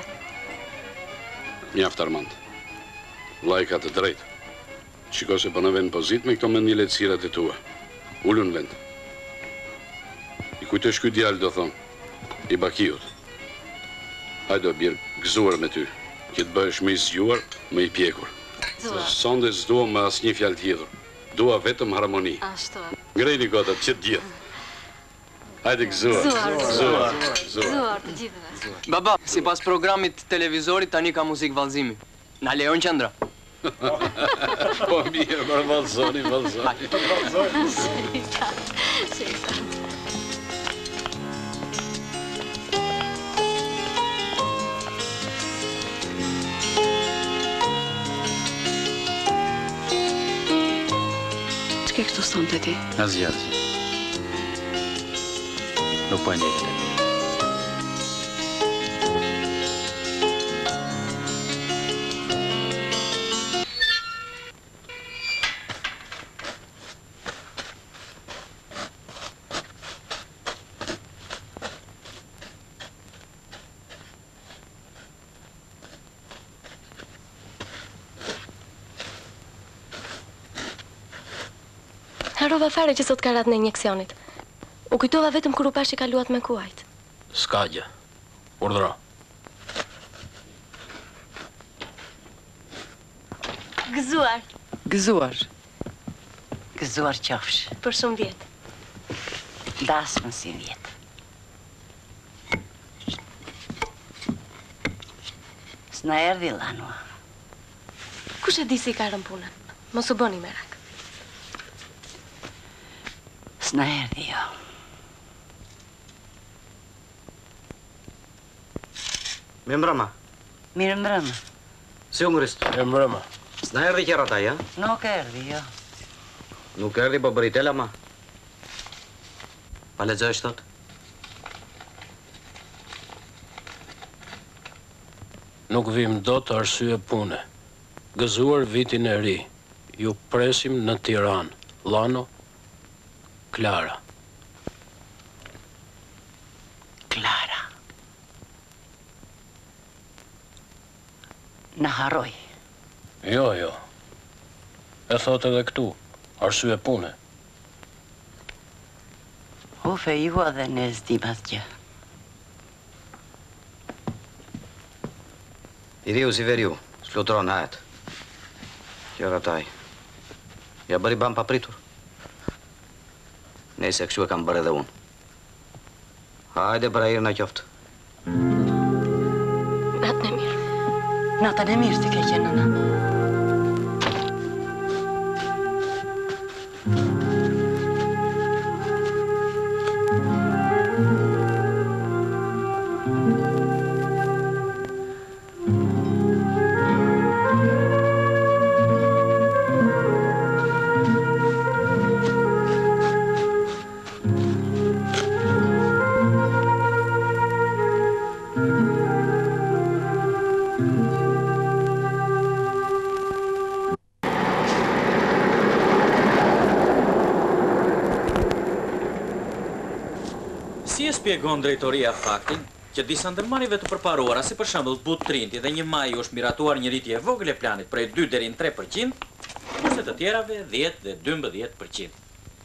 Mjaft Armand. Vllai ka të drejtë. Shiko se po në vend pozit me këto mendje lehtësirat e tua. Ulu në vend. I kujtësh ky djalë do thonë, i Bakiut. Hajde o birë, gëzuar me ty, që të bëhesh më i zgjuar, më i pjekur. Sonde s'dua më asnjë fjalë tjetër. Dua vetëm harmoni. Ashtu. Ngrejni gotat që të gjithë. Hajde gëzuar. Gëzuar. Gëzuar. Gëzuar të gjithëve. Baba, sipas programit televizorit tani ka muzikë vallëzimi. Na lejon qendra. Po mirë, për vallëzoni, vallëzoni. Shika, shika. ke kështu sonte ti? Asgjë, asgjë. Nuk po e ndjekin e mirë. Harova fare që sot ka ratë në injeksionit. U kujtova vetëm kur u pash i kaluat me kuajt. S'ka gjë. Urdhëro. Gëzuar. Gëzuar. Gëzuar qofsh. Për shumë vjetë. Dasmën si vjetë. S'na erdi Lanua. Kush e di si ka rën punën? Mos u bëni merak. S'na erdi jo. Mirë mbrëma. Mirë mbrëma. Si u ngrisht? Mirë mbrëma. S'na erdi qera taj, ja? Nuk erdi jo. Nuk erdi po bëritela, ma? Pa lexoj shtot? Nuk vim do të arsye pune. Gëzuar vitin e ri. Ju presim në Tiranë. Llano, Klara. Klara. Në haroj. Jo, jo. E thot edhe këtu. Arsye pune. Ufe jua dhe ne zdim asgjë. I riu si veriu, s'lutron hajet. Qera taj. Ja bëri ban papritur. Nëse kështu e kam bërë edhe unë. Hajde për ajrë në qoftë. Natën e mirë. Natën e mirë të ke qenë nëna. Shpjegon drejtoria faktin që disa ndërmarrjeve të përparuara, si për shembull Butrinti dhe një maj është miratuar një rritje e vogël e planit prej dy deri në tre përqind, kurse të tjerave dhjetë dhe dymbëdhjetë përqind.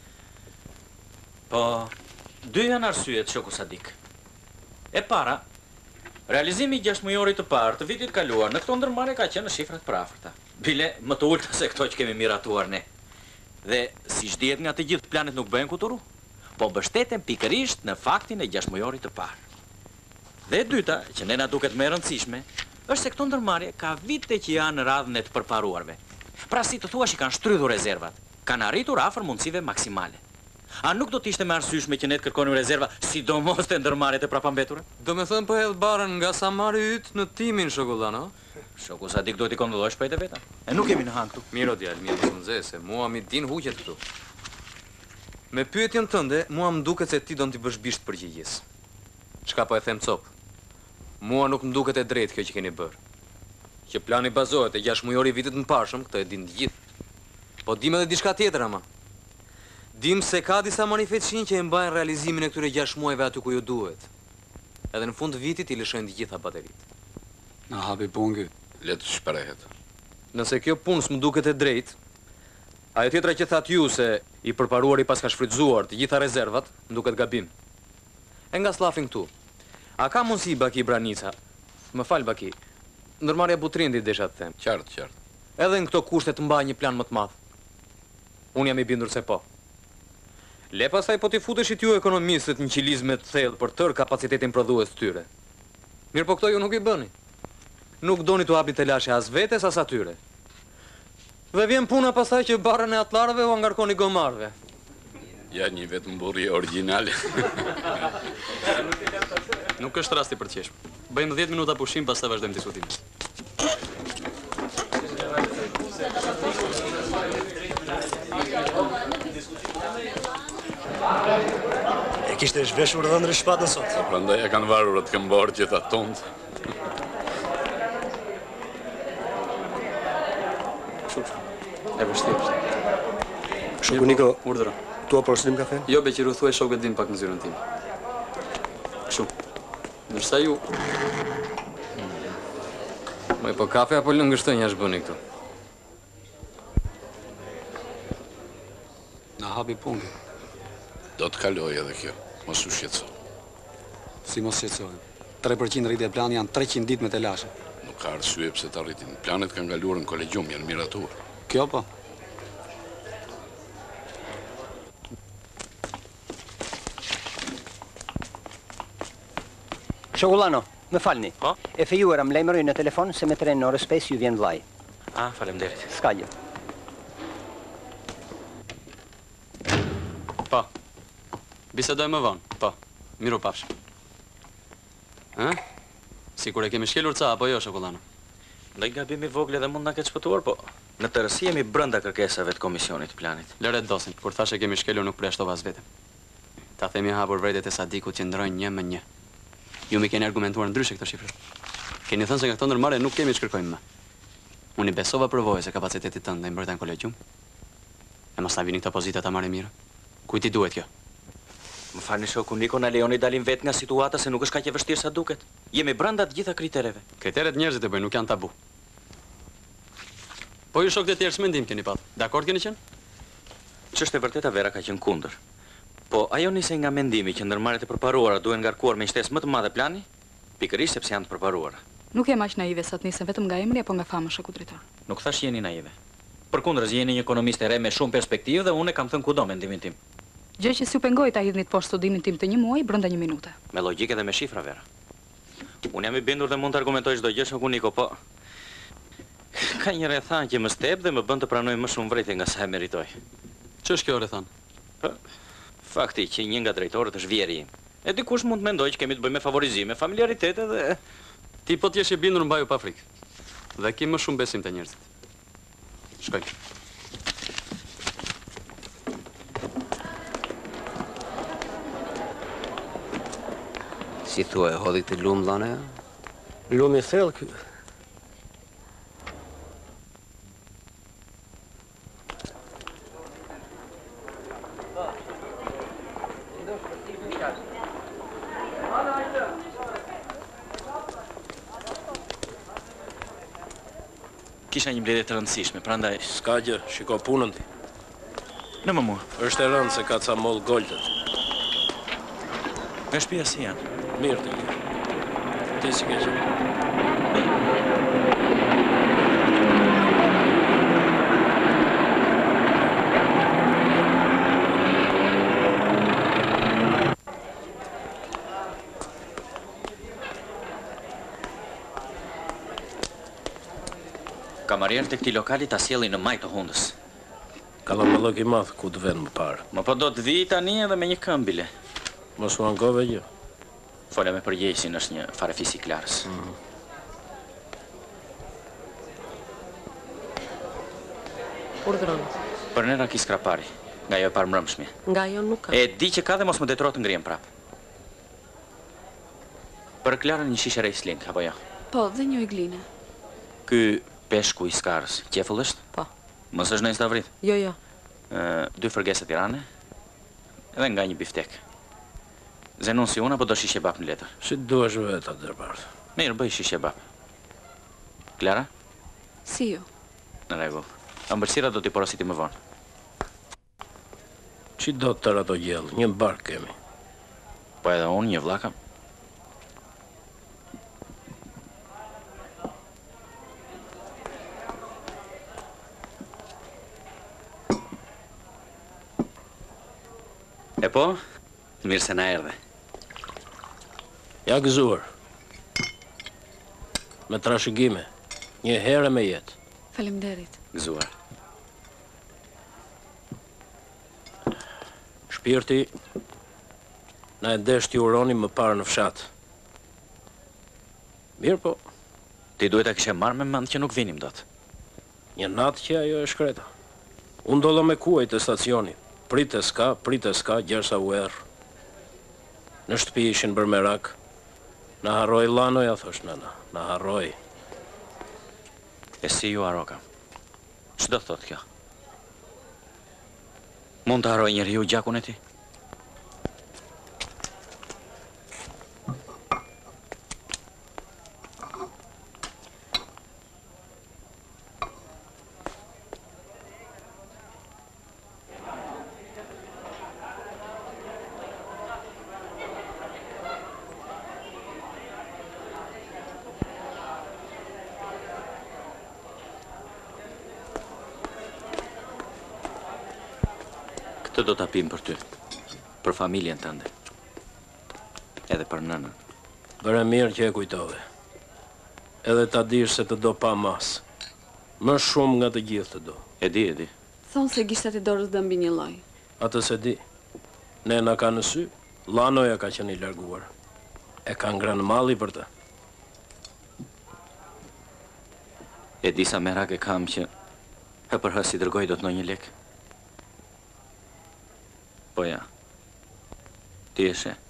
Po, dy janë arsyet, shoku Sadik. E para, realizimi i gjashtë-mujorit të parë të vitit kaluar në këto ndërmarrje ka qenë në shifrat përafërta. Bile më të ulta se këto që kemi miratuar ne. Dhe siç dihet nga të gjithë planet nuk bëhen kuturu, po bështeten pikërisht në faktin e gjashtë-mujorit të parë. Dhe e dyta, që ne na duket më e rëndësishme, është se këto ndërmarrje ka vite që janë në radhën e të përparuarve. Pra si të thuash i kanë shtrydhur rezervat, kanë arritur afër mundësive maksimale. A nuk do të ishte më arsyeshme që ne të kërkonim rezerva, sidomos të ndërmarrjet e prapambetura? Do me thënë po hedh barën nga sa marri yt në timin, shoku Llano? Shoku Sadik duhet i kontrolloj shpejt e veta. E nuk kemi në hang këtu. Miro djalë, mirë të nxese, mua mi din huqet këtu. Me pyetjen tënde, mua më duket se ti do t'i bësh bisht përgjigjës. Çka po e them cop? Mua nuk më duket e drejtë kjo që keni bërë. Që plani bazohet e gjashtë-mujori vitit të mparshëm, këtë e din të gjithë. Po dim edhe diçka tjetër ama. Dim se ka disa manifestçinë që e mbajnë realizimin e këtyre gjashtë muajve aty ku ju duhet. Edhe në fund të vitit i lëshojnë të gjitha bateritë. Na hapi pungi, le të shprehet. Nëse kjo punë s'më duket e drejtë, ajo tjetra që thatë ju se i përparuari pas ka shfrytzuar të gjitha rezervat, më duket gabim. E nga slafin këtu, a ka mundësi Baki Branica? Më fal Baki, ndërmarrja Butrindit desha të them. Qartë, qartë. Edhe në këto kushte të mbaj një plan më të madh. Unë jam i bindur se po. Le pastaj po t'i futeshit ju ekonomistët një qilizme të thellë për tërë kapacitetin prodhues të tyre. Mirë po këto ju nuk i bëni. Nuk doni t'u hapni telashe as vetes as atyre. Dhe vjen puna pastaj që barën e atlarëve u angarkoni gomarëve. Ja një vetëm burri origjinal. Nuk është rasti për qeshmë. Bëjmë dhjetë minuta pushim, pastaj vazhdojmë diskutimin. E kishte zhveshur dhe ndrë shpatën sot. Sa prandaj e kanë varur atë këmbarë që ta tondë. E vështirë. Shoku Niko, urdhëro. Tua përshëndim kafen? Jo, Beqiru, thuaj shokët vin pak në zyrën tim. Kështu. Ndërsa ju... Moj, po kafe apo lëngështënja është bëni këtu? Na hapi punë. Do të kaloj edhe kjo, mos u shqetëso. Si mos shqetësohen? tre përqind rritje plan janë treqind ditë me të lashe. Nuk ka arsye pse të arritin. Planet kanë kaluar në kolegjum, janë miratuar. Kjo po? Shogullano, më falni. Po? E fejuara më lajmëroj në telefon se me tren në orës pesë ju vjen vllai. Ah, faleminderit. S'ka gjë. Po. Bisedoj më vonë. Po. Miru pafsh. Ë? Sikur e kemi shkelur ca apo jo, Shogullano? Ndaj gabimi vogël edhe mund na ketë shpëtuar, po në tërësi jemi brenda kërkesave të komisionit të planit. Lëre dosin, kur thashë kemi shkelur nuk preshtova as vetëm. Ta themi hapur vërtet e Sadikut që ndrojnë një më një. Ju mi keni argumentuar ndryshe këto shifra. Keni thënë se nga këto ndërmarrje nuk kemi ç'kërkojmë më. Unë i besova përvojës e kapacitetit tënd ndaj mbrojtja në kolegjum. E mos na vini këto pozita ta marrë mirë. Kujt i duhet kjo? Më falni shoku Niko, na lejoni dalim vetë nga situata se nuk është kaq e vështirë sa duket. Jemi brenda të gjitha kritereve. Kriteret njerëzit e bëjnë, nuk janë tabu. Po ju shokët e tjerë s'mendim keni pat. Dakord keni qenë? Ç'është e vërteta Vera ka qenë kundër. Po ajo nisej nga mendimi që ndërmarrjet e përparuara duhen ngarkuar me shtesë më të madhe plani, pikërisht sepse janë të përparuara. Nuk jam aq naive sa të nisen vetëm nga emri apo nga fama, shoku drejtor. Nuk thash jeni naive. Përkundërës jeni një ekonomist e re me shumë perspektivë dhe unë e kam thënë kudo mendimin tim. Gjë që s'ju pengoj ta hidhnit poshtë studimin tim të një muaji brenda një minute. Me logjikë dhe me shifra Vera. Unë jam i bindur dhe mund të argumentoj çdo gjë, shoku Niko, po ka një rrethan që më step dhe më bën të pranoj më shumë vrejtje nga sa e meritoj. Ç'është kjo rrethan? Po, fakti që një nga drejtorët është vjeri im. E dikush mund të mendojë që kemi të bëjmë me favorizime, familjaritete dhe ti po t'jesh i bindur mbaju pa frikë. Dhe ki më shumë besim te njerëzit. Shkoj. Si thua, e hodhi të lumë, dhane? Lumë i thellë ky. Kisha një mbledhje të rëndësishme, prandaj... S'ka gjë, shiko punën ti. Në më mua. Është e rëndë se ka ca mollë goltët. Nga shtëpia si janë? Mirë të një. Ti si ke qenë? Kamarierët e këtij lokali ta sjellin në maj të hundës. Kallamallok i madh ku të vend më parë. Më po do të vi tani edhe me një këmbile. Mos u angove gjë. Fola me përgjegjësin është një farefis i Klarës. Mm. Urdhëron. Për ne Raki Skrapari, nga ajo e parë mbrëmshme. Nga ajo nuk ka. E di që ka dhe mos më detro të ngrihem prap. Për Klarën një shishe Riesling, apo jo? Po, dhe një igline. Ky peshku i Skarës, qefull është? Po. Mos është në stavrit? Jo, jo. Uh, dy fërgese tirane, edhe nga një biftek. Zenon si unë, apo do shishe bap në letër? Si duash vetë atë dërbardh. Mirë, bëj shishe bap. Klara? Si ju? Në rregull. Ëmbëlsira do t'i porositi më vonë. Çi do të tërë ato gjellë? Një bark kemi. Po edhe unë një vllaka. E po, mirë se na erdhe. Ja gëzuar. Me trashëgime. Një herë me jetë. Faleminderit. Gëzuar. Shpirti na e desh t'i uroni më parë në fshat. Mirë po. Ti duhet ta kishe marrë me mend që nuk vinim dot. Një natë që ajo e shkreta. Unë dolla me kuaj të stacioni. Pritë s'ka, pritë s'ka, gjersa u erë. Në shtëpi ishin bërë merak. Na harroj Lano, ja thosh nëna, na harroj. E si ju, Aroka? Ç'do thot kjo? Mund të harroj njeriu gjakun e tij? Këtë do t'a pim për ty, për familjen tënde, edhe për nënën. Bëre mirë që e kujtove. Edhe ta dish se të do pa mas. Më shumë nga të gjithë të do. E di, e di. Thonë se gishtat e dorës dëmbi një lloj. Atë se di. Nena ka në sy, Lanoja ka qenë i larguar. E ka ngrënë malli për të. E di sa merak e kam që e për hësi dërgoj do të në një lek. Po ja, ti e she.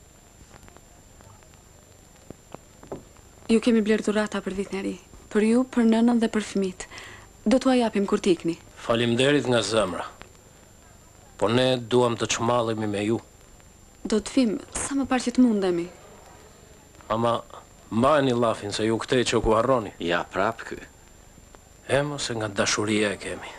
Ju kemi blerë dhurata për vitin e ri. Për ju, për nënën dhe për fëmijët. Do t'ua japim kur t'ikni. Faleminderit nga zemra. Po ne duam të çmallemi me ju. Do të vim sa më parë që të mundemi. Ama mbajeni llafin se ju këtej që ku harroni. Ja, prap ky. E mos e nga dashuria e kemi.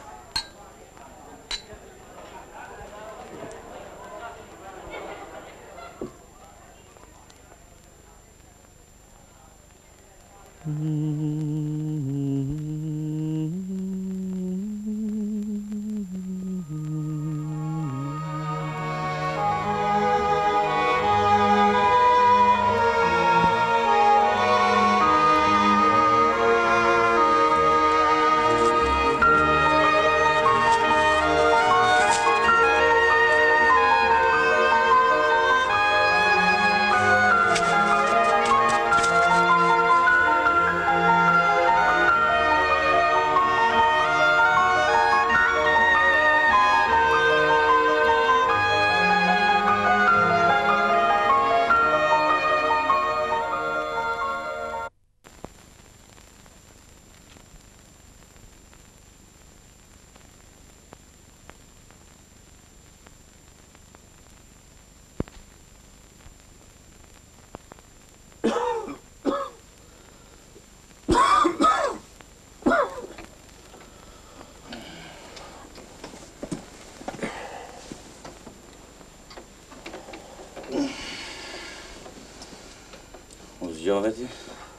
Zgjove ti?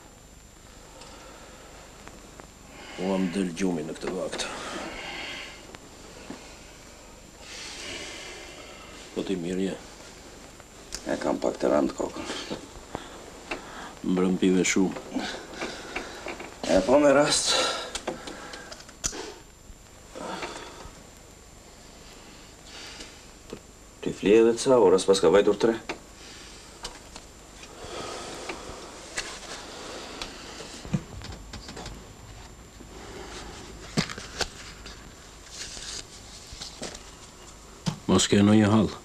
U am del gjumi në këtë vakt. Po ti mirë je? E kam pak të randë kokën. Mbrëm pive shumë. E po me rast. Ti flie edhe ca, ora s'pas ka vajtur tre. Mos ke në një halë.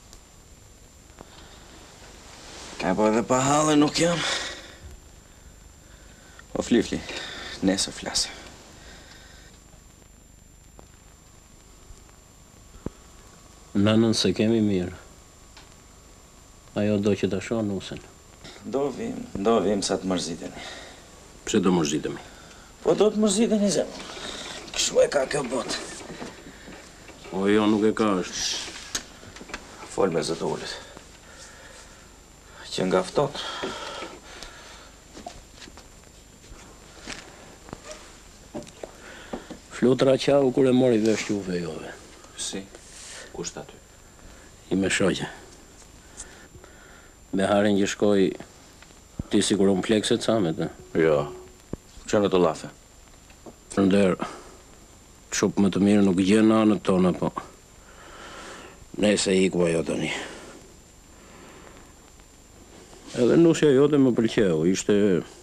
Ka po edhe pa halë nuk jam. Po fli, fli. Nesër flasë. Nënën se kemi mirë. Ajo do që të shonë nusen. Do vim, do vim sa të mërziteni. Pse do mërzitemi? Po do të mërziteni zemë. Kështu e ka kjo botë. O jo, nuk e ka është. Fol me zëtë ullit. Që nga ftot. Flutra qau kur e mori vesh juve jove. Si? Kusht aty? I me shoqe. Me harin që shkoj, ti sigur unë plekset samet, e? Jo. Që në të lafe? Rënder, qupë më të mirë nuk gjenë anët tona, po nese iku ajo të një. Edhe nusja jote më pëlqeu, ishte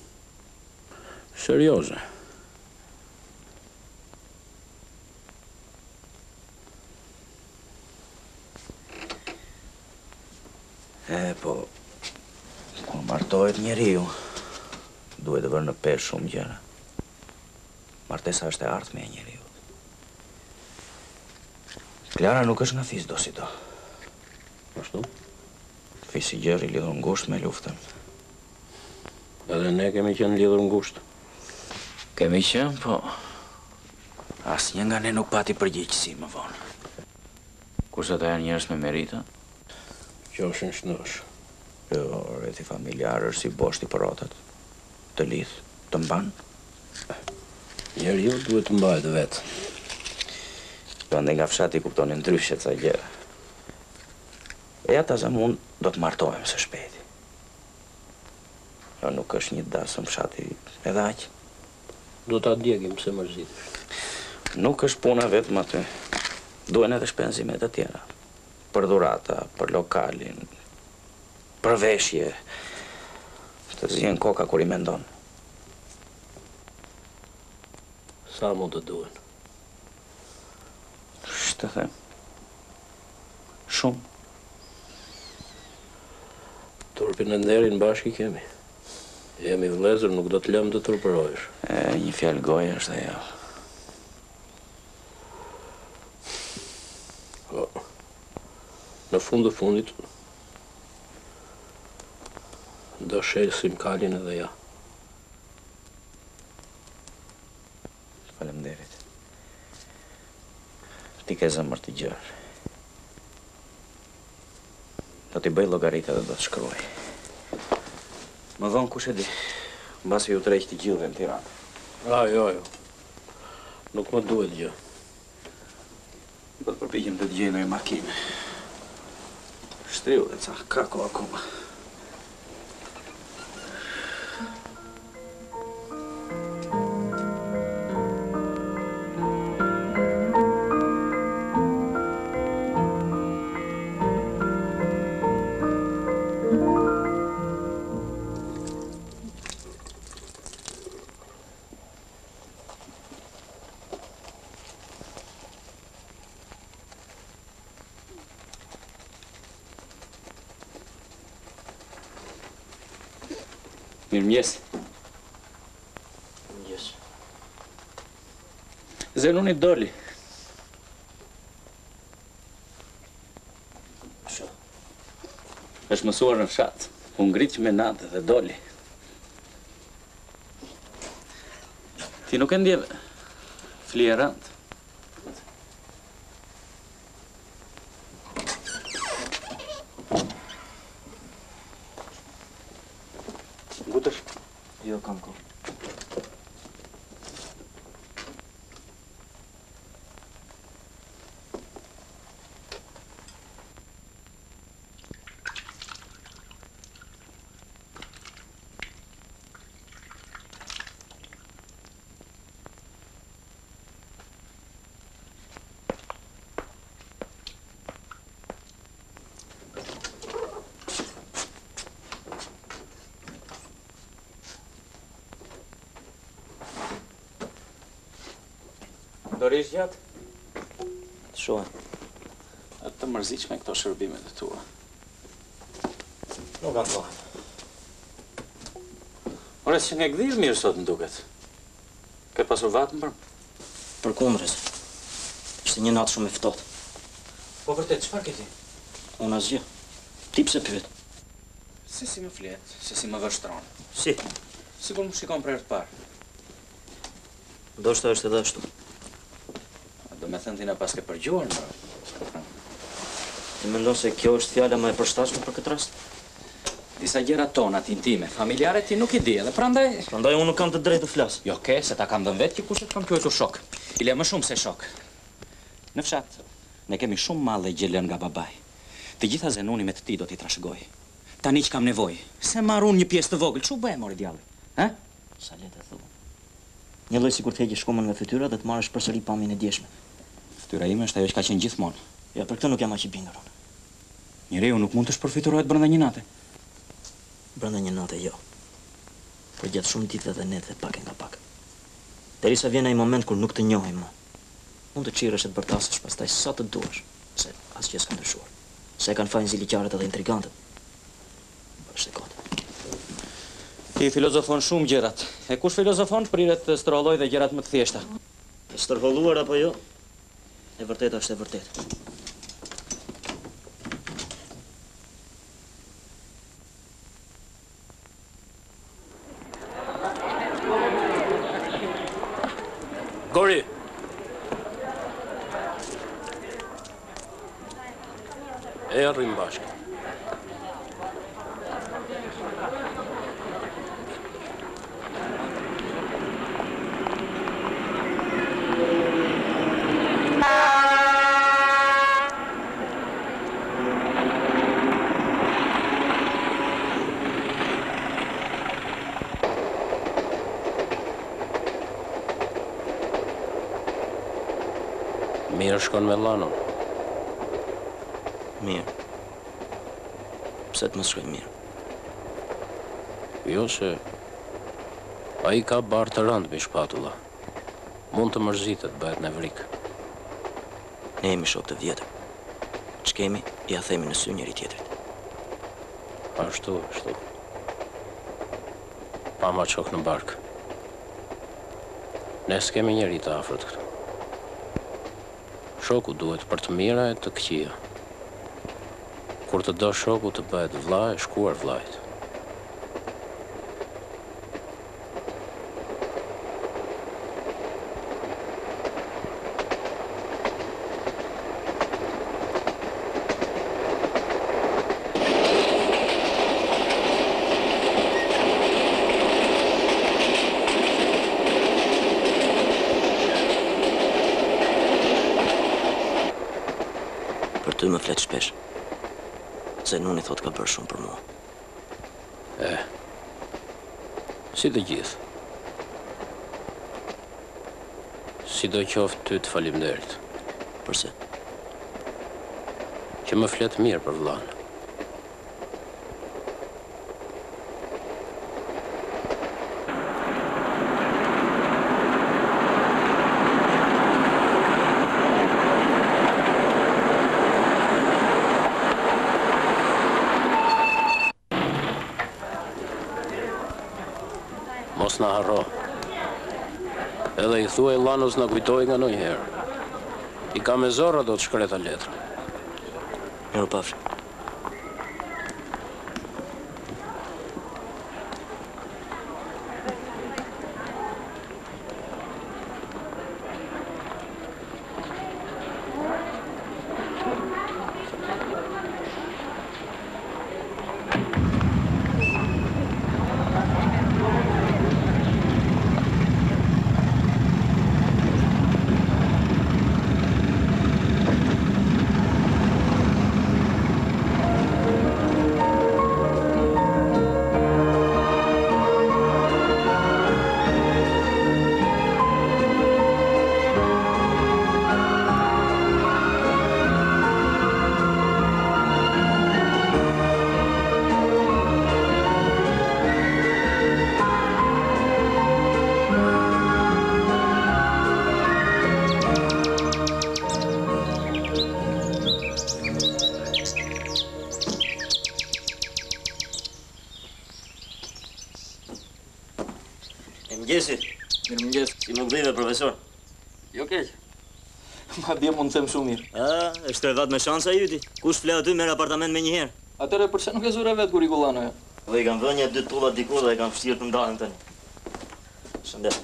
serioze. E, po, kur martohet njeriu, duhet të vërë në pesh shumë gjëra. Martesa është e ardhme e njeriu. Klara nuk është nga fis do si do. Ashtu? Fis i gjerë i lidhur ngusht me luftën. Edhe ne kemi qenë lidhur ngusht. Kemi qenë, po... Asnjë nga ne nuk pati përgjegjësi më vonë. Kurse ata janë njerëz me merita? Qoshin shnosh. Jo, rreti familjar është si boshti për rotat. Të lidh, të mban. Njeriu duhet të mbahet vetë. Prandaj nga fshati kuptonin ndryshe ca gjëra. E ja ta zamun do të martohem së shpejti. Jo, nuk është një dasëm fshati edhe aq. Do ta djegim pse mërzitesh. Nuk është puna vetëm aty. Duhen edhe shpenzimet e tjera. Për dhurata, për lokalin, për veshje. Të zjen koka kur i mendon. Sa mund të duhen? Shtë them. Shumë. Turpin e nderin bashkë i kemi. Jemi vëllezër, nuk do të lëm të turpërohesh. E, një fjalë goja është ajo. Po, në fund të fundit, do shesim kalin edhe ja. Faleminderit. Ti ke zemër të gjerë. Do t'i bëj llogaritë dhe do të shkruaj. Më vonë kush e di, mbasi ju tërheq të gjithëve në Tiranë. A, jo, jo. Nuk më duhet gjë. Do të përpiqem të gjej ndonjë makinë. Shtriu dhe ca kako akoma. Mirëmjes. Mirëmjes. Zenoni doli. Sho. Është mësuar në fshat. U ngrit me natë dhe doli. Ti nuk e ndjeve flie rand. Ngutesh? Jo, kam kohë. Dorish gjatë? Të shohem. Atë të mërzitshme këto shërbimet e tua. Nuk kam kohë. Ore, që nga gdhirë mirë sot në duket. Ke pasur vatë më bërmë? Përkundrës. Ishte një natë shumë e ftohtë. Po vërtet, çfarë ke ti? Unë asgjë. Ti pse pyet? Se si më flet, se si më vështron. Si? Sigur më shikon për herë të parë. Ndoshta është edhe ashtu. Do me thënë ti na pas ke përgjuar më. Ti mendon se kjo është fjala më e përshtatshme për këtë rast? Disa gjëra tona të intime, familjare ti nuk i di, edhe prandaj... Prandaj unë nuk kam të drejtë të flas. Jo, ke, se ta kam dhënë vetë që kush e të kam quajtur shok. I le më shumë se shok. Në fshat, ne kemi shumë mall dhe gjelën nga babai. Të gjitha Zenoni me të ti do t'i trashëgoj. Tani që kam nevojë, se marr unë një pjesë të vogël, çu bëhem mori djalli? Ë? Sa le të thua. Një lloj sikur të heqësh shkumën nga fytyra dhe të marrësh përsëri pamjen e djeshme. Fytyra ime është ajo që ka qenë gjithmonë. Ja, për këtë nuk jam aq i bindur unë. Njeriu nuk mund të shpërfiturohet brenda një nate. Brenda një nate jo. Por gjatë shumë ditëve dhe netëve pak e nga pak. Derisa vjen ai moment kur nuk të njohim më. Mund të çirresh e të bërtasësh pastaj sa të duash, se asgjë s'ka ndryshuar. Se kanë fajin ziliqarët edhe intrigantët. është e kotë. Ti filozofon shumë gjërat. E kush filozofon shpriret të strolloj dhe gjërat më të thjeshta. E stërholluar apo jo? E vërtet është e vërtet. Gori! E rrim bashkë. Mirë shkon me Lanon. Mirë. Pse të më shkoj mirë? Jo se a i ka barë të rëndë me shpatulla. Mund të mërzitet, bëhet në vrikë. Ne jemi shok të vjetër. Që kemi, ja themi në sy njëri tjetrit. Ashtu, ashtu. Pa ma qok në barkë. Ne s'kemi njëri të afrët këtu. Shoku duhet për të mira e të këqija. Kur të do shoku të bëhet vlla e shkuar vllajt. Ty më flet shpesh, se Nuni thot ka bërë shumë për mua. E, si të gjithë. Si do qoftë ty të falimderit. Përse? Që më flet mirë për vllanë. Mos na harro. Edhe i thuaj Lanos na kujtoj nga ndonjëherë. I ka me zorra do të shkreta letrën. Miru pafsh. Mëngjesi. Mirë mëngjes. Si më gdhive, profesor? Jo keq. Ma dje mund të them shumë mirë. A, është trevat me shansa jyti. Kush fle aty merr apartament me njëherë? Atëre përse nuk e zure vetë kur i kullanoja? Dhe i kanë vënë një dy tullat diku dhe i kanë fështirë të ndalën tani. Shëndet.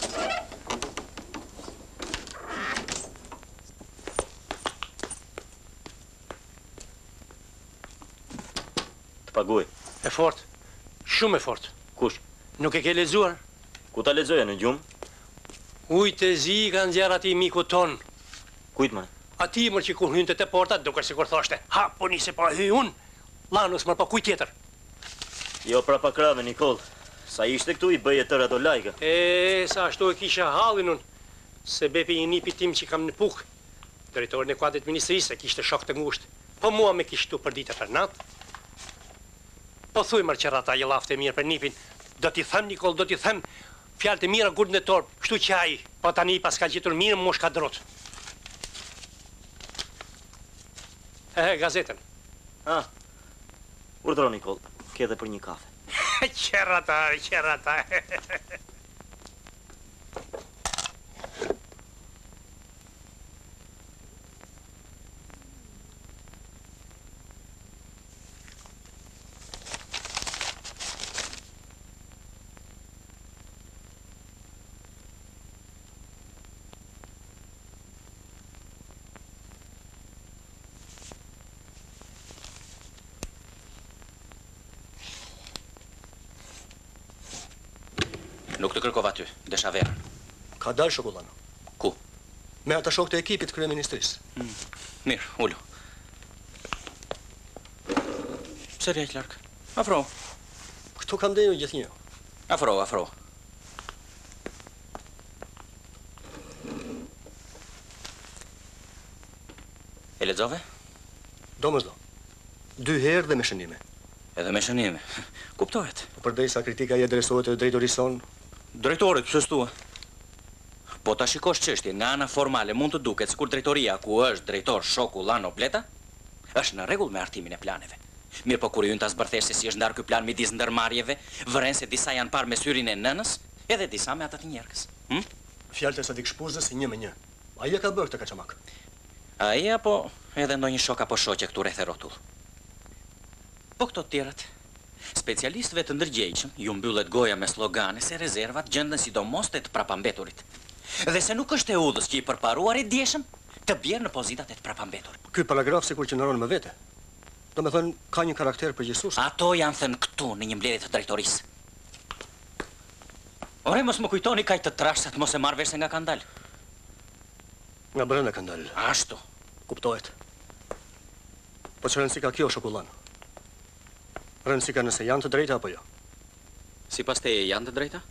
Të paguaj. E fort. Shumë e fort. Kush? Nuk e ke lexuar? Ku ta lexoja në gjumë? Ujtë e zi i kanë zjarë ati miku ton. Kujtë më? Ati mërë që ku hynte të porta, duke si kur thoshte, ha, po nisi pa hy unë, Lanus mërë pa kuj tjetër. Jo pra pa krave, Nikol. Sa ishte këtu i bëje tërë ato lajka. E, sa ashtu e kisha halin unë, se bepi një nipi tim që kam në puk, drejtorin e kuadrit ministrisë, e kishte shok të ngushtë, po mua me kishtu për ditë për natë. Po thuj mërë që rata je lafte mirë për nipin, do t'i them, Nikol, do t'i them, fjalë të mira gurën e torp, kështu që ai, po tani pas ka gjetur mirë më shka drot. E, gazetën. Ah, urdhro, Nikol. ke edhe për një kafe. Qeratar, qeratar. Nuk të kërkova ty, desha verën. Ka dalë Shokullano. Ku? Me ata shokët e ekipit kryeministrisë. Hmm. Mirë, ullu. Pse rjaq larg? Afro. Këtu kam deju gjithnjë. Afro, afro. E lexove? Domosdo. Dy herë dhe me shënime. Edhe me shënime. Kuptohet. Përderisa kritika i adresohet e drejtorisë sonë. Drejtori, kështu stua. Po ta shikosh çështjen nga ana formale, mund të duket sikur drejtoria ku është drejtor Shokullano Bleta është në rregull me hartimin e planeve. Mirë, po kur ju ta zbërthesh se si është ndarë ky plan midis ndërmarrjeve, vëren se disa janë parë me syrin e nënës, edhe disa me ata të njerëzës. Hm? Fjalët e Sadik Shpuzës një me një. Ai e ka bërë këtë kaçamak. Ai apo edhe ndonjë shok apo shoqe këtu rreth e rrotull. Po këto të tjerat, specialistëve të ndërgjegjshëm ju mbyllet goja me slogane se rezervat gjenden sidomos te të prapambeturit. Dhe se nuk është e udhës që i përparuar i djeshëm të bjerë në pozitat e të prapambetur. Ky paragraf sikur që ndron më vete. Do me thënë, ka një karakter përgjithësues. Ato janë thënë këtu në një mbledhje të drejtorisë. Ore, mos më kujtoni kaj të trashtat, mos e marrë vesh se nga kanë dalë. Nga brenda kanë dalë. Ashtu. Kuptohet. Po që rëndësi ka kjo Shokullano? Rëndësi ka nëse janë të drejta apo jo? Si pas teje janë të drejta?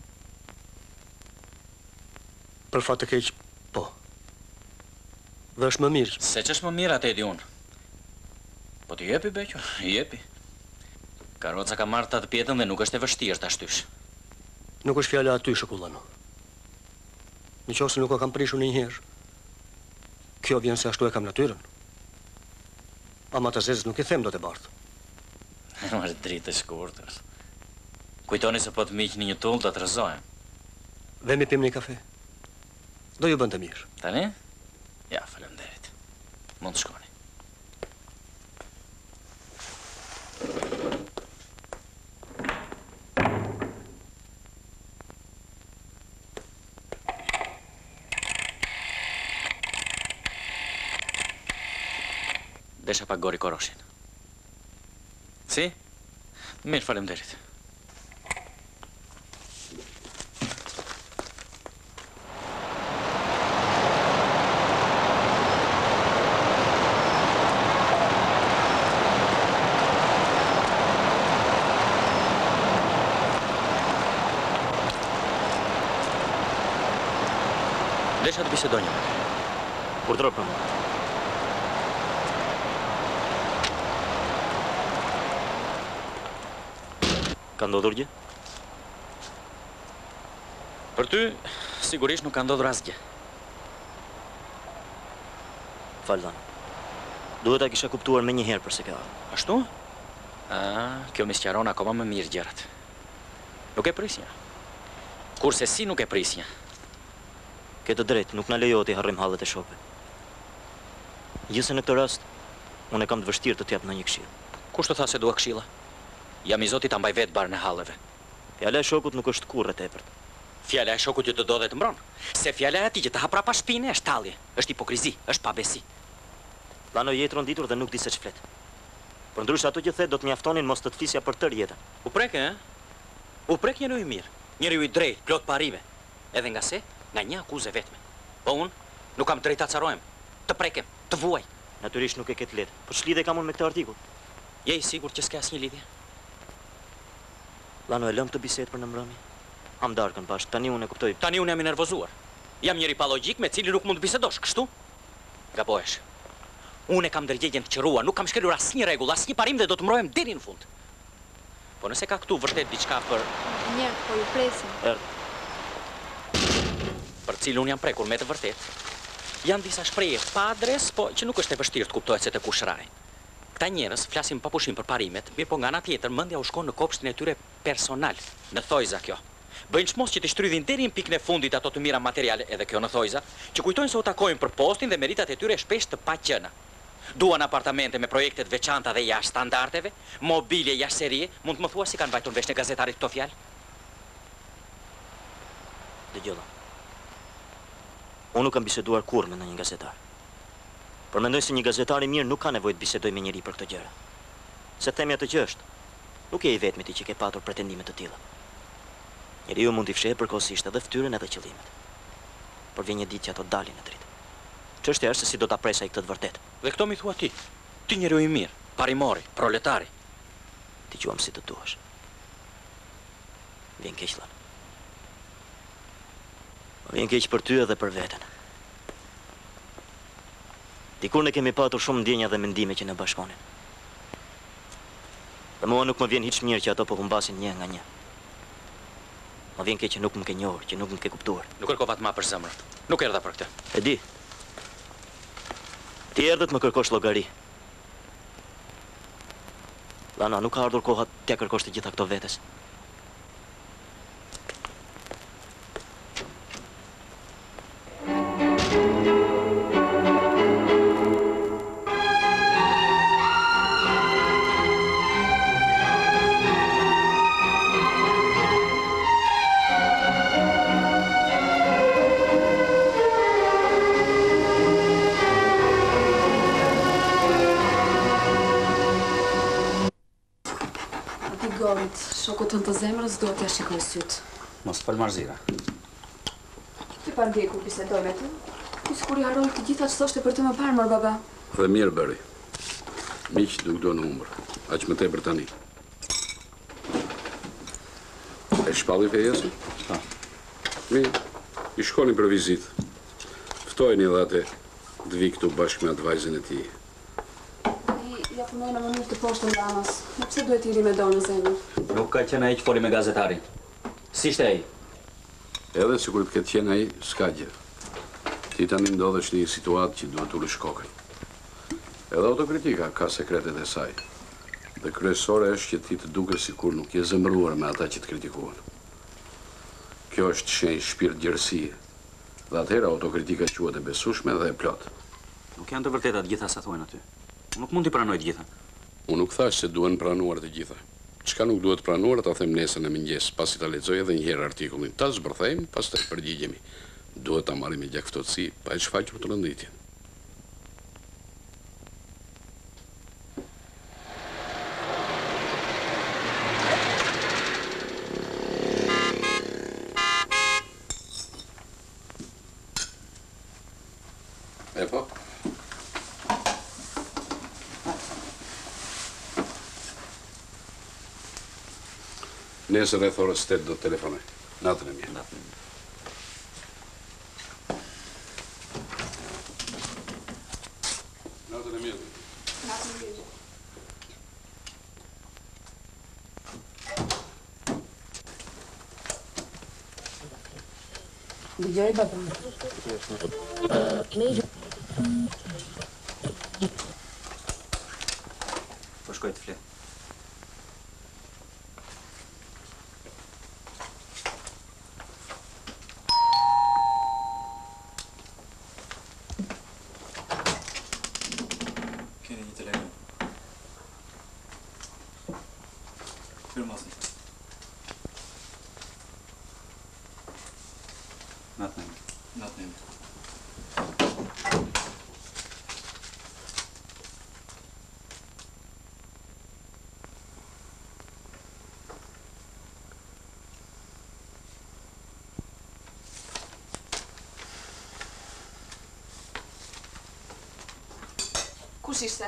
Për fat të keq, po. Dhe është më mirë. Se që është më mirë atë e di unë. Po të jepi, beqo, jepi. Karroca ka marrë të atë pjetën dhe nuk është e vështirë të ashtysh. Nuk është fjala aty, Shokullano. Në qoftë se nuk o kam prishur një herë, kjo vjen se ashtu e kam natyrën. Ama të zezës nuk i them do të bardhë. Më është dritë e shkurtër. Kujtoni se po të miqni një tull, do të rëzohem. Vemi pim një kafe. Do ju bënd të mirë. Tani? Ja, faleminderit. Mund të shkoni. Desha pak gori koroshin. Si? Mirë, faleminderit. Desha të bisedoj një me. Kur të rëpëm? Ka ndodhur gjë? Për ty, sigurisht nuk ka ndodhur asgjë. Faldan. Duhet ta kisha kuptuar me një herë përse ka. Ashtu? A, kjo më sqaron akoma më mirë gjërat. Nuk e prisja. Kurse si nuk e prisja. Ke të drejtë, nuk na lejohet i harrim hallet e shokëve. Gjithse në këtë rast, unë e kam të vështirë të t'jap në një këshill. Kush të tha se dua këshilla? Jam i Zotit ta mbaj vetë barën e halleve. Fjala e shokut nuk është kurrë e tepërt. Fjala e shokut ju të do dhe të mbron. Se fjala e atij që të ha prapa shpinë është tallje, është hipokrizi, është pabesi. Plano jetë ronditur dhe nuk di se ç'flet. Por ndryshe ato që the do të mjaftonin mos të të fisja për tërë jetën. U prek, e? U prek njeriu i mirë, njeriu i drejtë, plot parime. Edhe nga se, nga një akuzë vetme. Po unë nuk kam drejt ta carohem, të prekem, të vuaj. Natyrisht nuk e ke të lehtë. Po ç'lidhje kam unë me këtë artikull? Je i sigurt që s'ka asnjë lidhje? Lano, e lëm të bisedë për në mbrëmje. Am darkën bash, tani unë e kuptoj. Tani unë jam i nervozuar. Jam njëri pa logjik me cili nuk mund të bisedosh, kështu? Gabohesh. Unë e kam ndërgjegjen të qëruar, nuk kam shkelur asnjë rregull, asnjë parim dhe do të mbrohem deri në fund. Po nëse ka këtu vërtet diçka për Një, po ju presim. Erdh. Për cilën unë jam prekur me të vërtet. Janë disa shprehje pa adres, po që nuk është e vështirë të kuptohet se të kush rrai. Këta njerëz flasin pa pushim për parimet, mirë po nga ana tjetër mendja u shkon në kopshtin e tyre personal, në thojza kjo. Bëjnë çmos që të shtrydhin deri në pikën e fundit ato të mira materiale, edhe kjo në thojza, që kujtojnë se u takojnë për postin dhe meritat e tyre shpesh të paqëna. Duan apartamente me projekte të veçanta dhe jashtë standardeve, mobilje jashtë serie, mund të më thua si kanë vajtur vesh në gazetarit këto fjalë? Dëgjova. Unë nuk kam biseduar kurrë me ndonjë gazetar. Por mendoj se një gazetar i mirë nuk ka nevojë të bisedoj me njëri për këtë gjëra. Se themi atë që është, nuk je i vetmi ti që ke patur pretendime të tilla. Njeriu mund t'i fshehë përkohësisht edhe fytyrën edhe qëllimet. Por vjen një ditë që ato dalin në dritë. Çështja është se si do ta presaj këtë të vërtetë. Dhe këto mi thua ti. Ti njeriu i mirë, parimori, proletari. Ti quam si të duash. Vjen keq thënë. Vjen keq për ty edhe për veten. Dikur ne kemi patur shumë ndjenja dhe mendime që në bashkonin. Dhe mua nuk më vjen hiç mirë që ato po humbasin një nga një. Më vjen keq që nuk më ke njohur, që nuk më ke kuptuar. Nuk kërkova të ma për zemrën. Nuk erdha për këtë. E di. Ti erdhe të më kërkosh llogari. Lana, nuk ka ardhur koha t'ja kërkosh të gjitha këto vetes. Shokut tënë të zemrës duhet t'ja shikoj sytë. Mos fal Marzira. Ti pa ndjej kur bisedoj me ty? Ti sikur i harroj të gjitha që thoshte për të më parë, mor baba. Dhe mirë bëri. Miq nuk do në humbër. Aq më tepër tani. E shpalli fejesën? Ha. Mirë. I shkoni për vizitë. Ftojeni edhe atë të vi këtu bashkë me atë vajzën e tij. Ja punoj në mënyrë të poshtë në Damas. Në pse duhet iri me dorë në zemër? Nuk ka qenë ai që foli me gazetarin. Si ishte ai? Edhe sikur të ketë qenë ai, s'ka gjë. Ti tani ndodhesh në një situatë që duhet ulësh kokën. Edhe autokritika ka sekretet e saj. Dhe kryesore është që ti të dukesh sikur nuk je zemëruar me ata që të kritikuan. Kjo është shenjë shpirt gjerësie. Dhe atëherë autokritika quhet e besueshme dhe e plot. Nuk janë të vërteta të gjitha sa thuhen aty. Nuk mund t'i pranoj të gjitha. Unë nuk thash se duhen pranuar të gjitha. Çka nuk duhet pranuar ta them nesër në mëngjes, pasi ta lexoj edhe një herë artikullin. Ta zbërthejmë, pastaj përgjigjemi. Duhet ta marrim me gjakftotësi, pa e shfaqur të rënditjen. E po? Nesër rreth orës tetë do të telefonoj. Natën e mirë. Natën e mirë. Natën e mirë. Natën e mirë. Dëgjoj baba. Po shkoj të flet. Kush ishte?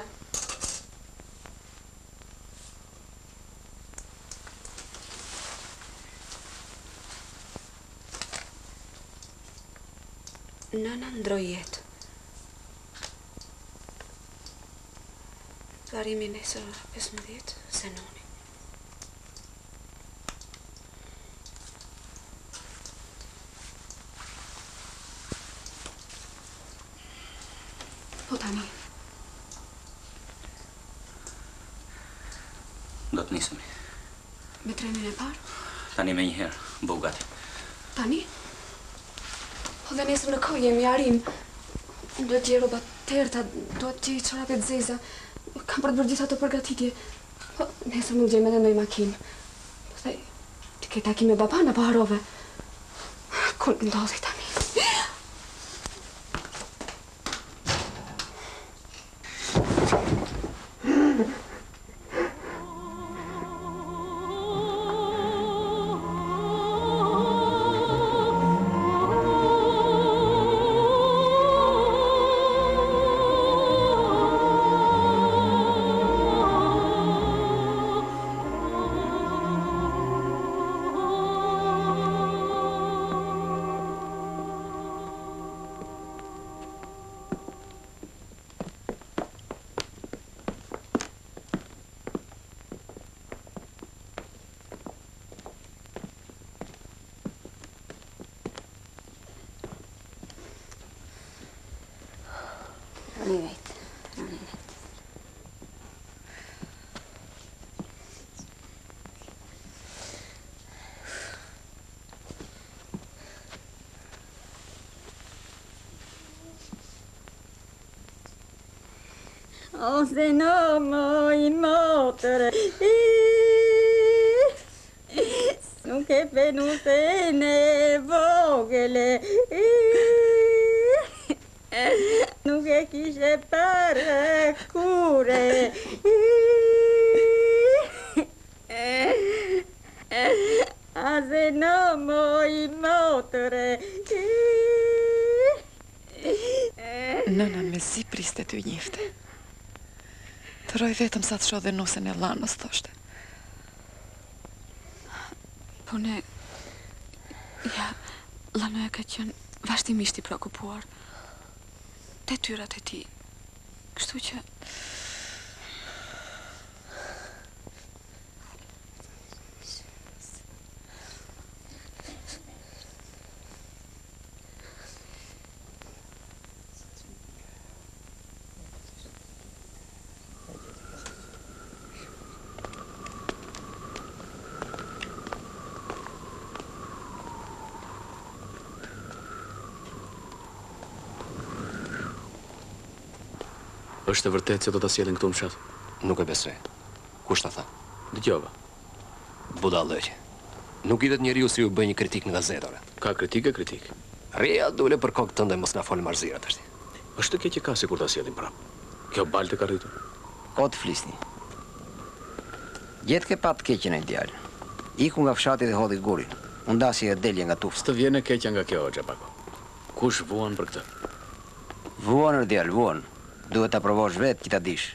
Nëna ndroi jetë. Të arimi nesër pesëmbëdhjetë, Zenoni. Po tani. Do të nisemi. Me trenin e parë? Tani me njëherë, bëu gati. Tani? Po dhe nesër në kohë jemi arim. Unë duhet gjej rrobat terta, duhet gjej çorape të zeza. Kam për të bërë gjitha të përgatitje. Po nesër mund gjejmë edhe ndonjë makinë. Po thej, ti ke takim me baban apo harove? Ku ndodhi tani? Rani vetë, rani vetë. O se no moj motore, nuk e penuse ne vogele, nuk e kishe para kure. A se no moj motore. Nëna me si priste t'ju njifte. Të roj vetëm sa të shoh dhe nusën e Lanës, thoshte. Po ne... Ja, Lanoja ka qenë vazhdimisht i preokupuar. Te tyrat e ti. Kështu që... Është e vërtet që do ta sjellin këtu në fshat? Nuk e besoj. Kush ta tha? Dëgjova. Budallëq. Nuk i det njeriu si u bë një kritik në gazetore. Ka kritik e kritik. Rria dule për kokë tënde mos na fol marrëzira tash. Është keq që ka sikur ta sjellin prap. Kjo balte ka rritur. Ko të flisni. Gjetë ke pat keqen e djalë. Iku nga fshati dhe hodhi gurin. Undasi e delje nga tufë. S'të vjen e keqja nga kjo, Xhapako. Kush vuan për këtë? Vuan në djalë, vuan. Duhet ta provosh vetë që ta dish.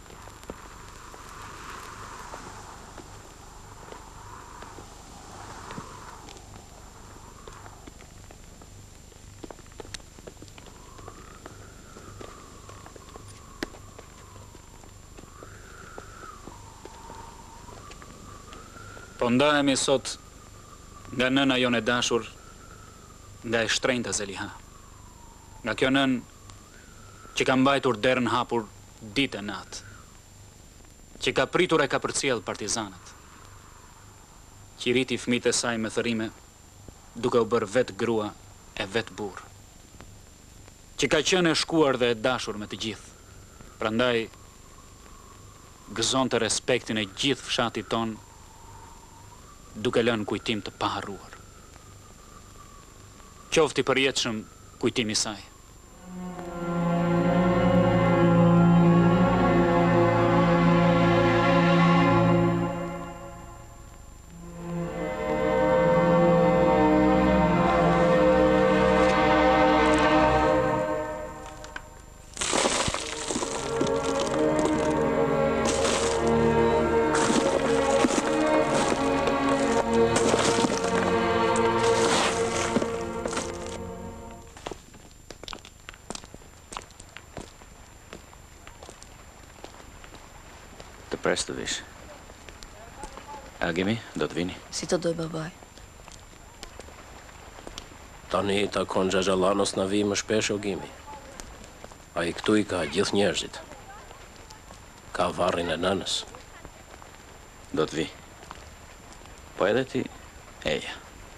Po ndahemi sot nga nëna jon e dashur, nga e shtrenjta Zeliha. Nga kjo nën që ka mbajtur derën hapur ditë e natë, që ka pritur e ka përcjell partizanët, që riti fëmijët e saj me thërime, duke u bërë vetë grua e vetë burr, që ka qenë e shkuar dhe e dashur me të gjithë, prandaj gëzonte respektin e gjithë fshatit ton, duke lënë kujtim të paharruar. Qofti përjetshëm kujtimi i saj. Pres të vish. Agimi, do të vini? Si të doj, babaj. Tani i takon Xhaxhallanos na vi më shpesh o Gimi. Ai këtu i ka gjithë njerëzit. Ka varrin e nënës. Do të vi. Po edhe ti, eja.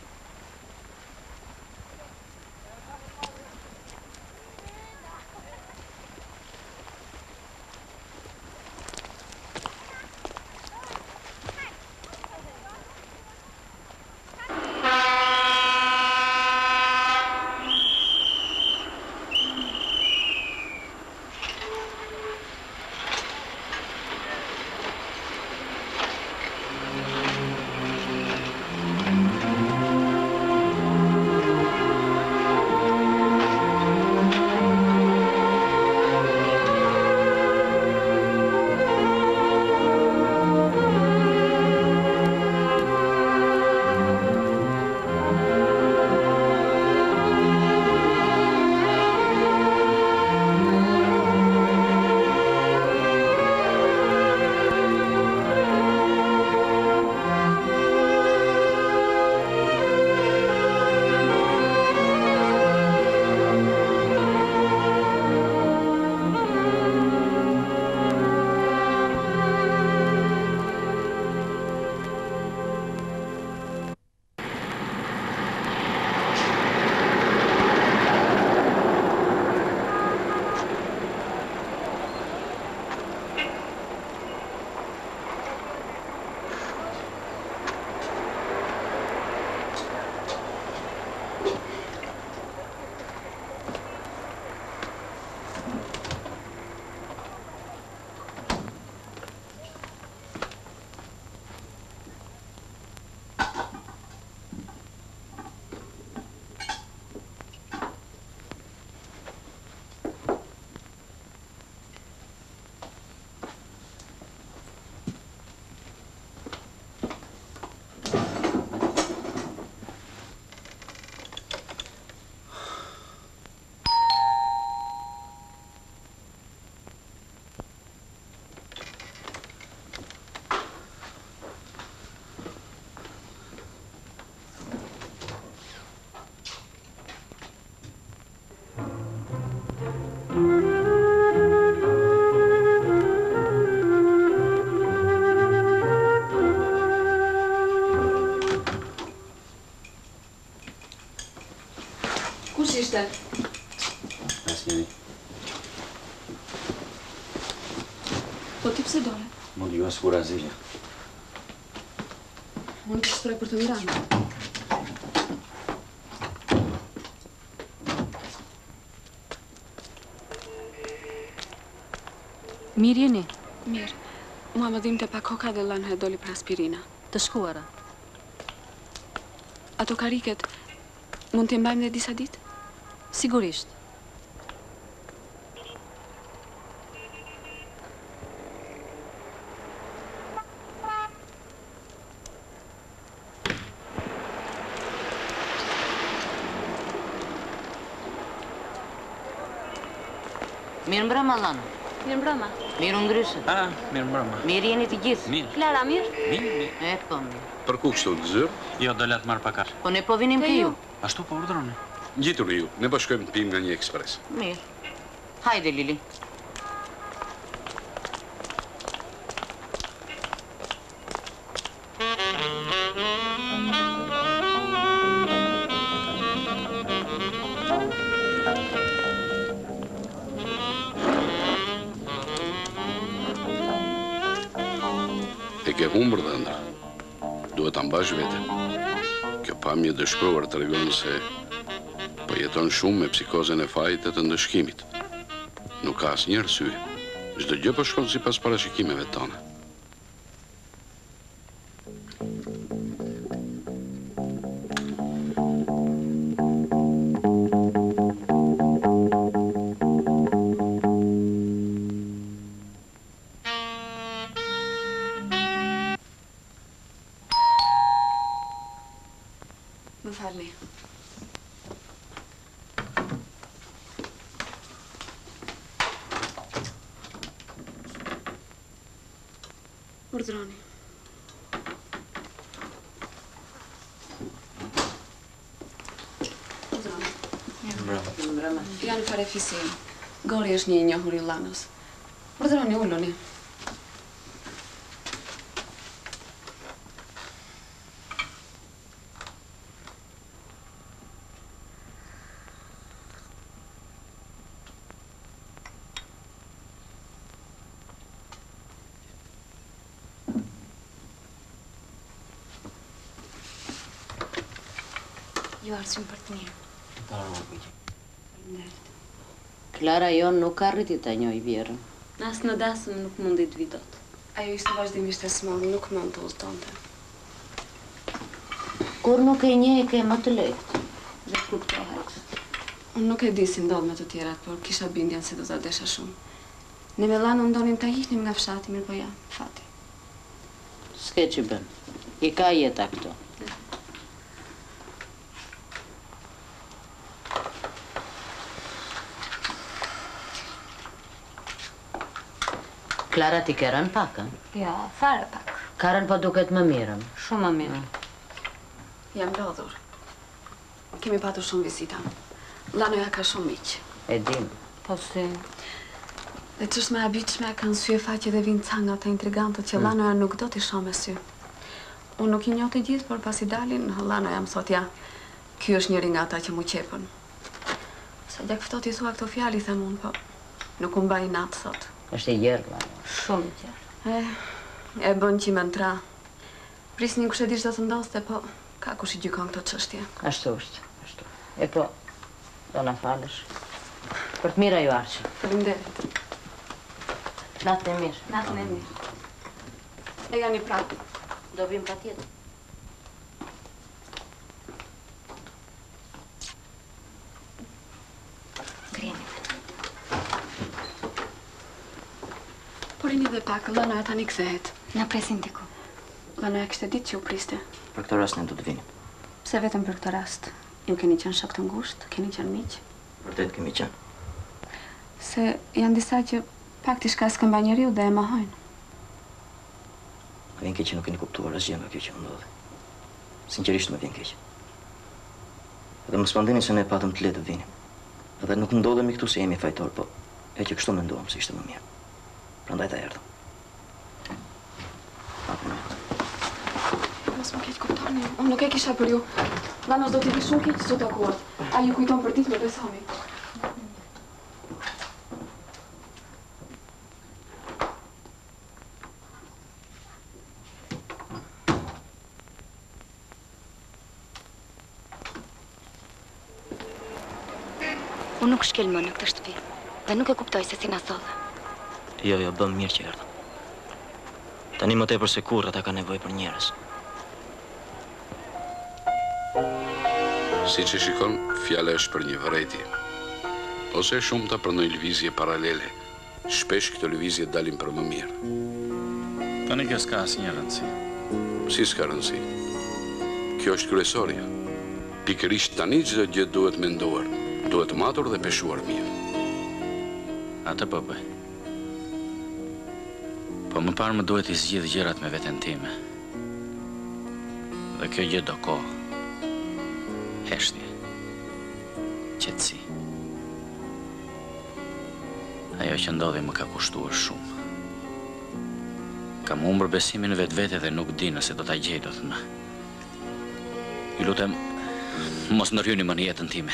Kush ishte? Asnjëri. Po ti pse dole? Mund ju askur azilja. Unë të shprej për të ngranë. Mirë jeni? Mirë. Mua më dhim të pa koka dhe lanë doli për aspirina. Të shkuara? Ato kariket, mund t'i mbajmë dhe disa ditë? Sigurisht. Mirë mbrëma, Lano. Mirë mbrëma. Mirë ngryshët. Ah, mirë mbrëma. Mirë jeni të gjithë. Mirë. Klara, mirë? Mirë, mirë. E, po, mirë. Për ku kështu të zyrë? Jo, do la të marr pakar. Po ne po vinim ke ju. Ashtu po urdhroni. Gjitur ju, ne po shkojmë të pim nga një ekspres. Mirë. Hajde, Lili. E ke humbër dhe ndër. Duhet ta mbash vete. Kjo pamje dëshpëruar tregon se po jeton shumë me psikozen e fajit e të ndëshkimit. Nuk ka asnjë arsye. Çdo gjë po shkon sipas parashikimeve tona. Më falni. Urdhroni. Urdhroni. Mbrëma. Janë fare fisin. Gori është një i njohur i Llanos. Urdhroni, uluni. ju arsym për të mirë. Klara jonë nuk ka rriti ta njoj vjerën. As në dasëm nuk mundi të vidot. Ajo ishte vazhdimisht e smog, nuk mund të udhëtonte. Kur nuk e nje e ke më të lehtë. Dhe kuptohet. Unë nuk e di si ndodh me të tjerat, por kisha bindjen se do ta desha shumë. Ne me Lano ndonim ta hiqnim nga fshati, mirë po ja, fati. S'ke që bën. I ka jeta këto. Klara ti ke rënë pak, ë? Ja, fare pak. Ka rënë po duket më mirëm. Shumë më mirë. Jam lodhur. Kemi patur shumë vizita. Lanoja ka shumë miq. E dim. Po si. Dhe ç'është më e habitshme kanë sy e faqe dhe vinë canga të intrigantët që Lanoja nuk do t'i shoh me sy. Unë nuk i njoh të gjithë, por pasi dalin, Lanoja më thot ja, ky është njëri nga ata që mu qepën. Sa gjak ftohtë i thua këto fjalë, i them unë, po nuk u mbaj natë thot. Është e gjerë, Lanoja. Shumë i gjerë. E, e bën që më ntra. Prisnin kush e di ç'do të ndodhte, po ka kush i gjykon këto çështje. Ashtu është, ashtu. E po, do na falësh. Për të mira ju Arçi. Faleminderit. Natën e mirë. Natën e mirë. E jani prapë. Do vim patjetër. Greni. Porini dhe pak, Lanoja tani kthehet. Na presin diku. Lanoja kishte ditë që u priste. Për këtë rast ne do të vinim. Pse vetëm për këtë rast? Ju keni qenë shok të ngushtë, keni qenë miq? Vërtet kemi qenë. Se janë disa që pak t'i shka s'këmba njeriu dhe e mohojnë. Më vjen keq që nuk keni kuptuar asgjë nga kjo që më ndodhi. Sinqerisht më vjen keq. Edhe më spandini se ne patëm të lehtë të vinim. Edhe nuk ndodhemi këtu se jemi fajtor, po e që kështu menduam se ishte më mirë. Prandaj ta erdhëm. Mos më keq kuptoni, unë nuk e kisha për ju. Lanos do t'i vi shumë keq që të takuat. A ju kujton për ditë me besomi. Unë nuk shkel më në këtë shtëpi. Dhe nuk e kuptoj se si na sodhe. Jo, jo, bëm mirë që erdhëm. Tani më tepër se kurrë ata ka nevojë për njerëz. Si që shikon, fjala është për një vërejtje. Ose shumëta për një lëvizje paralele. Shpesh këto lëvizje dalin për më mirë. Tani kjo s'ka asnjë rëndësi. Si s'ka rëndësi? Kjo është kryesorja. Pikërisht tani çdo gjë duhet menduar, duhet matur dhe peshuar mirë. Atë po bëj. Po më parë më duhet i zgjidh gjërat me veten time. Dhe kjo gjë do kohë. Heshtje. Qetësi. Ajo që ndodhi më ka kushtuar shumë. Kam humbur besimin vetë vete dhe nuk di nëse do ta gjej dot më. Ju lutem, mos ndërhyjni më në jetën time.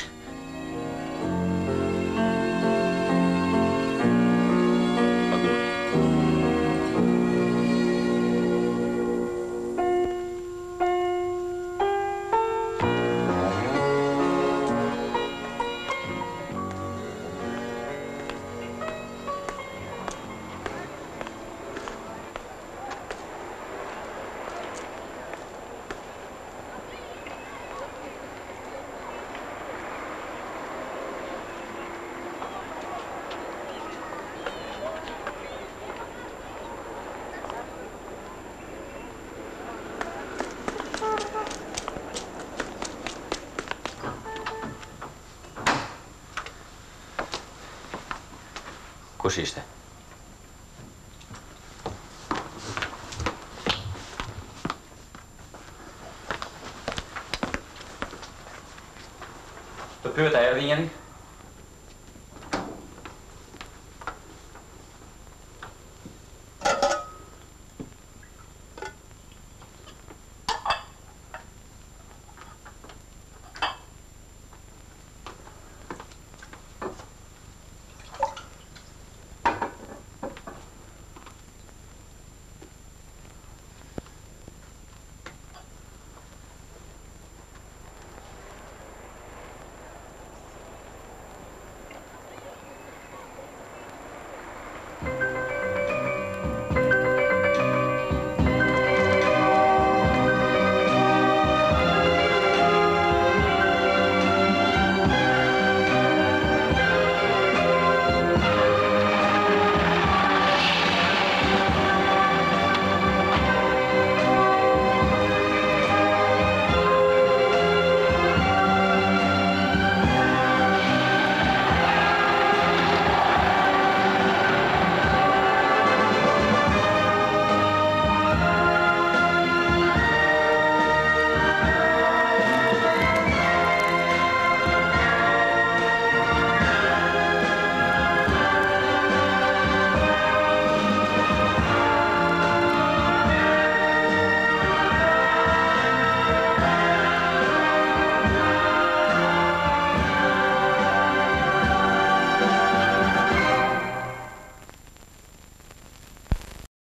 Kush ishte? Të pyeta, erdhi njëri?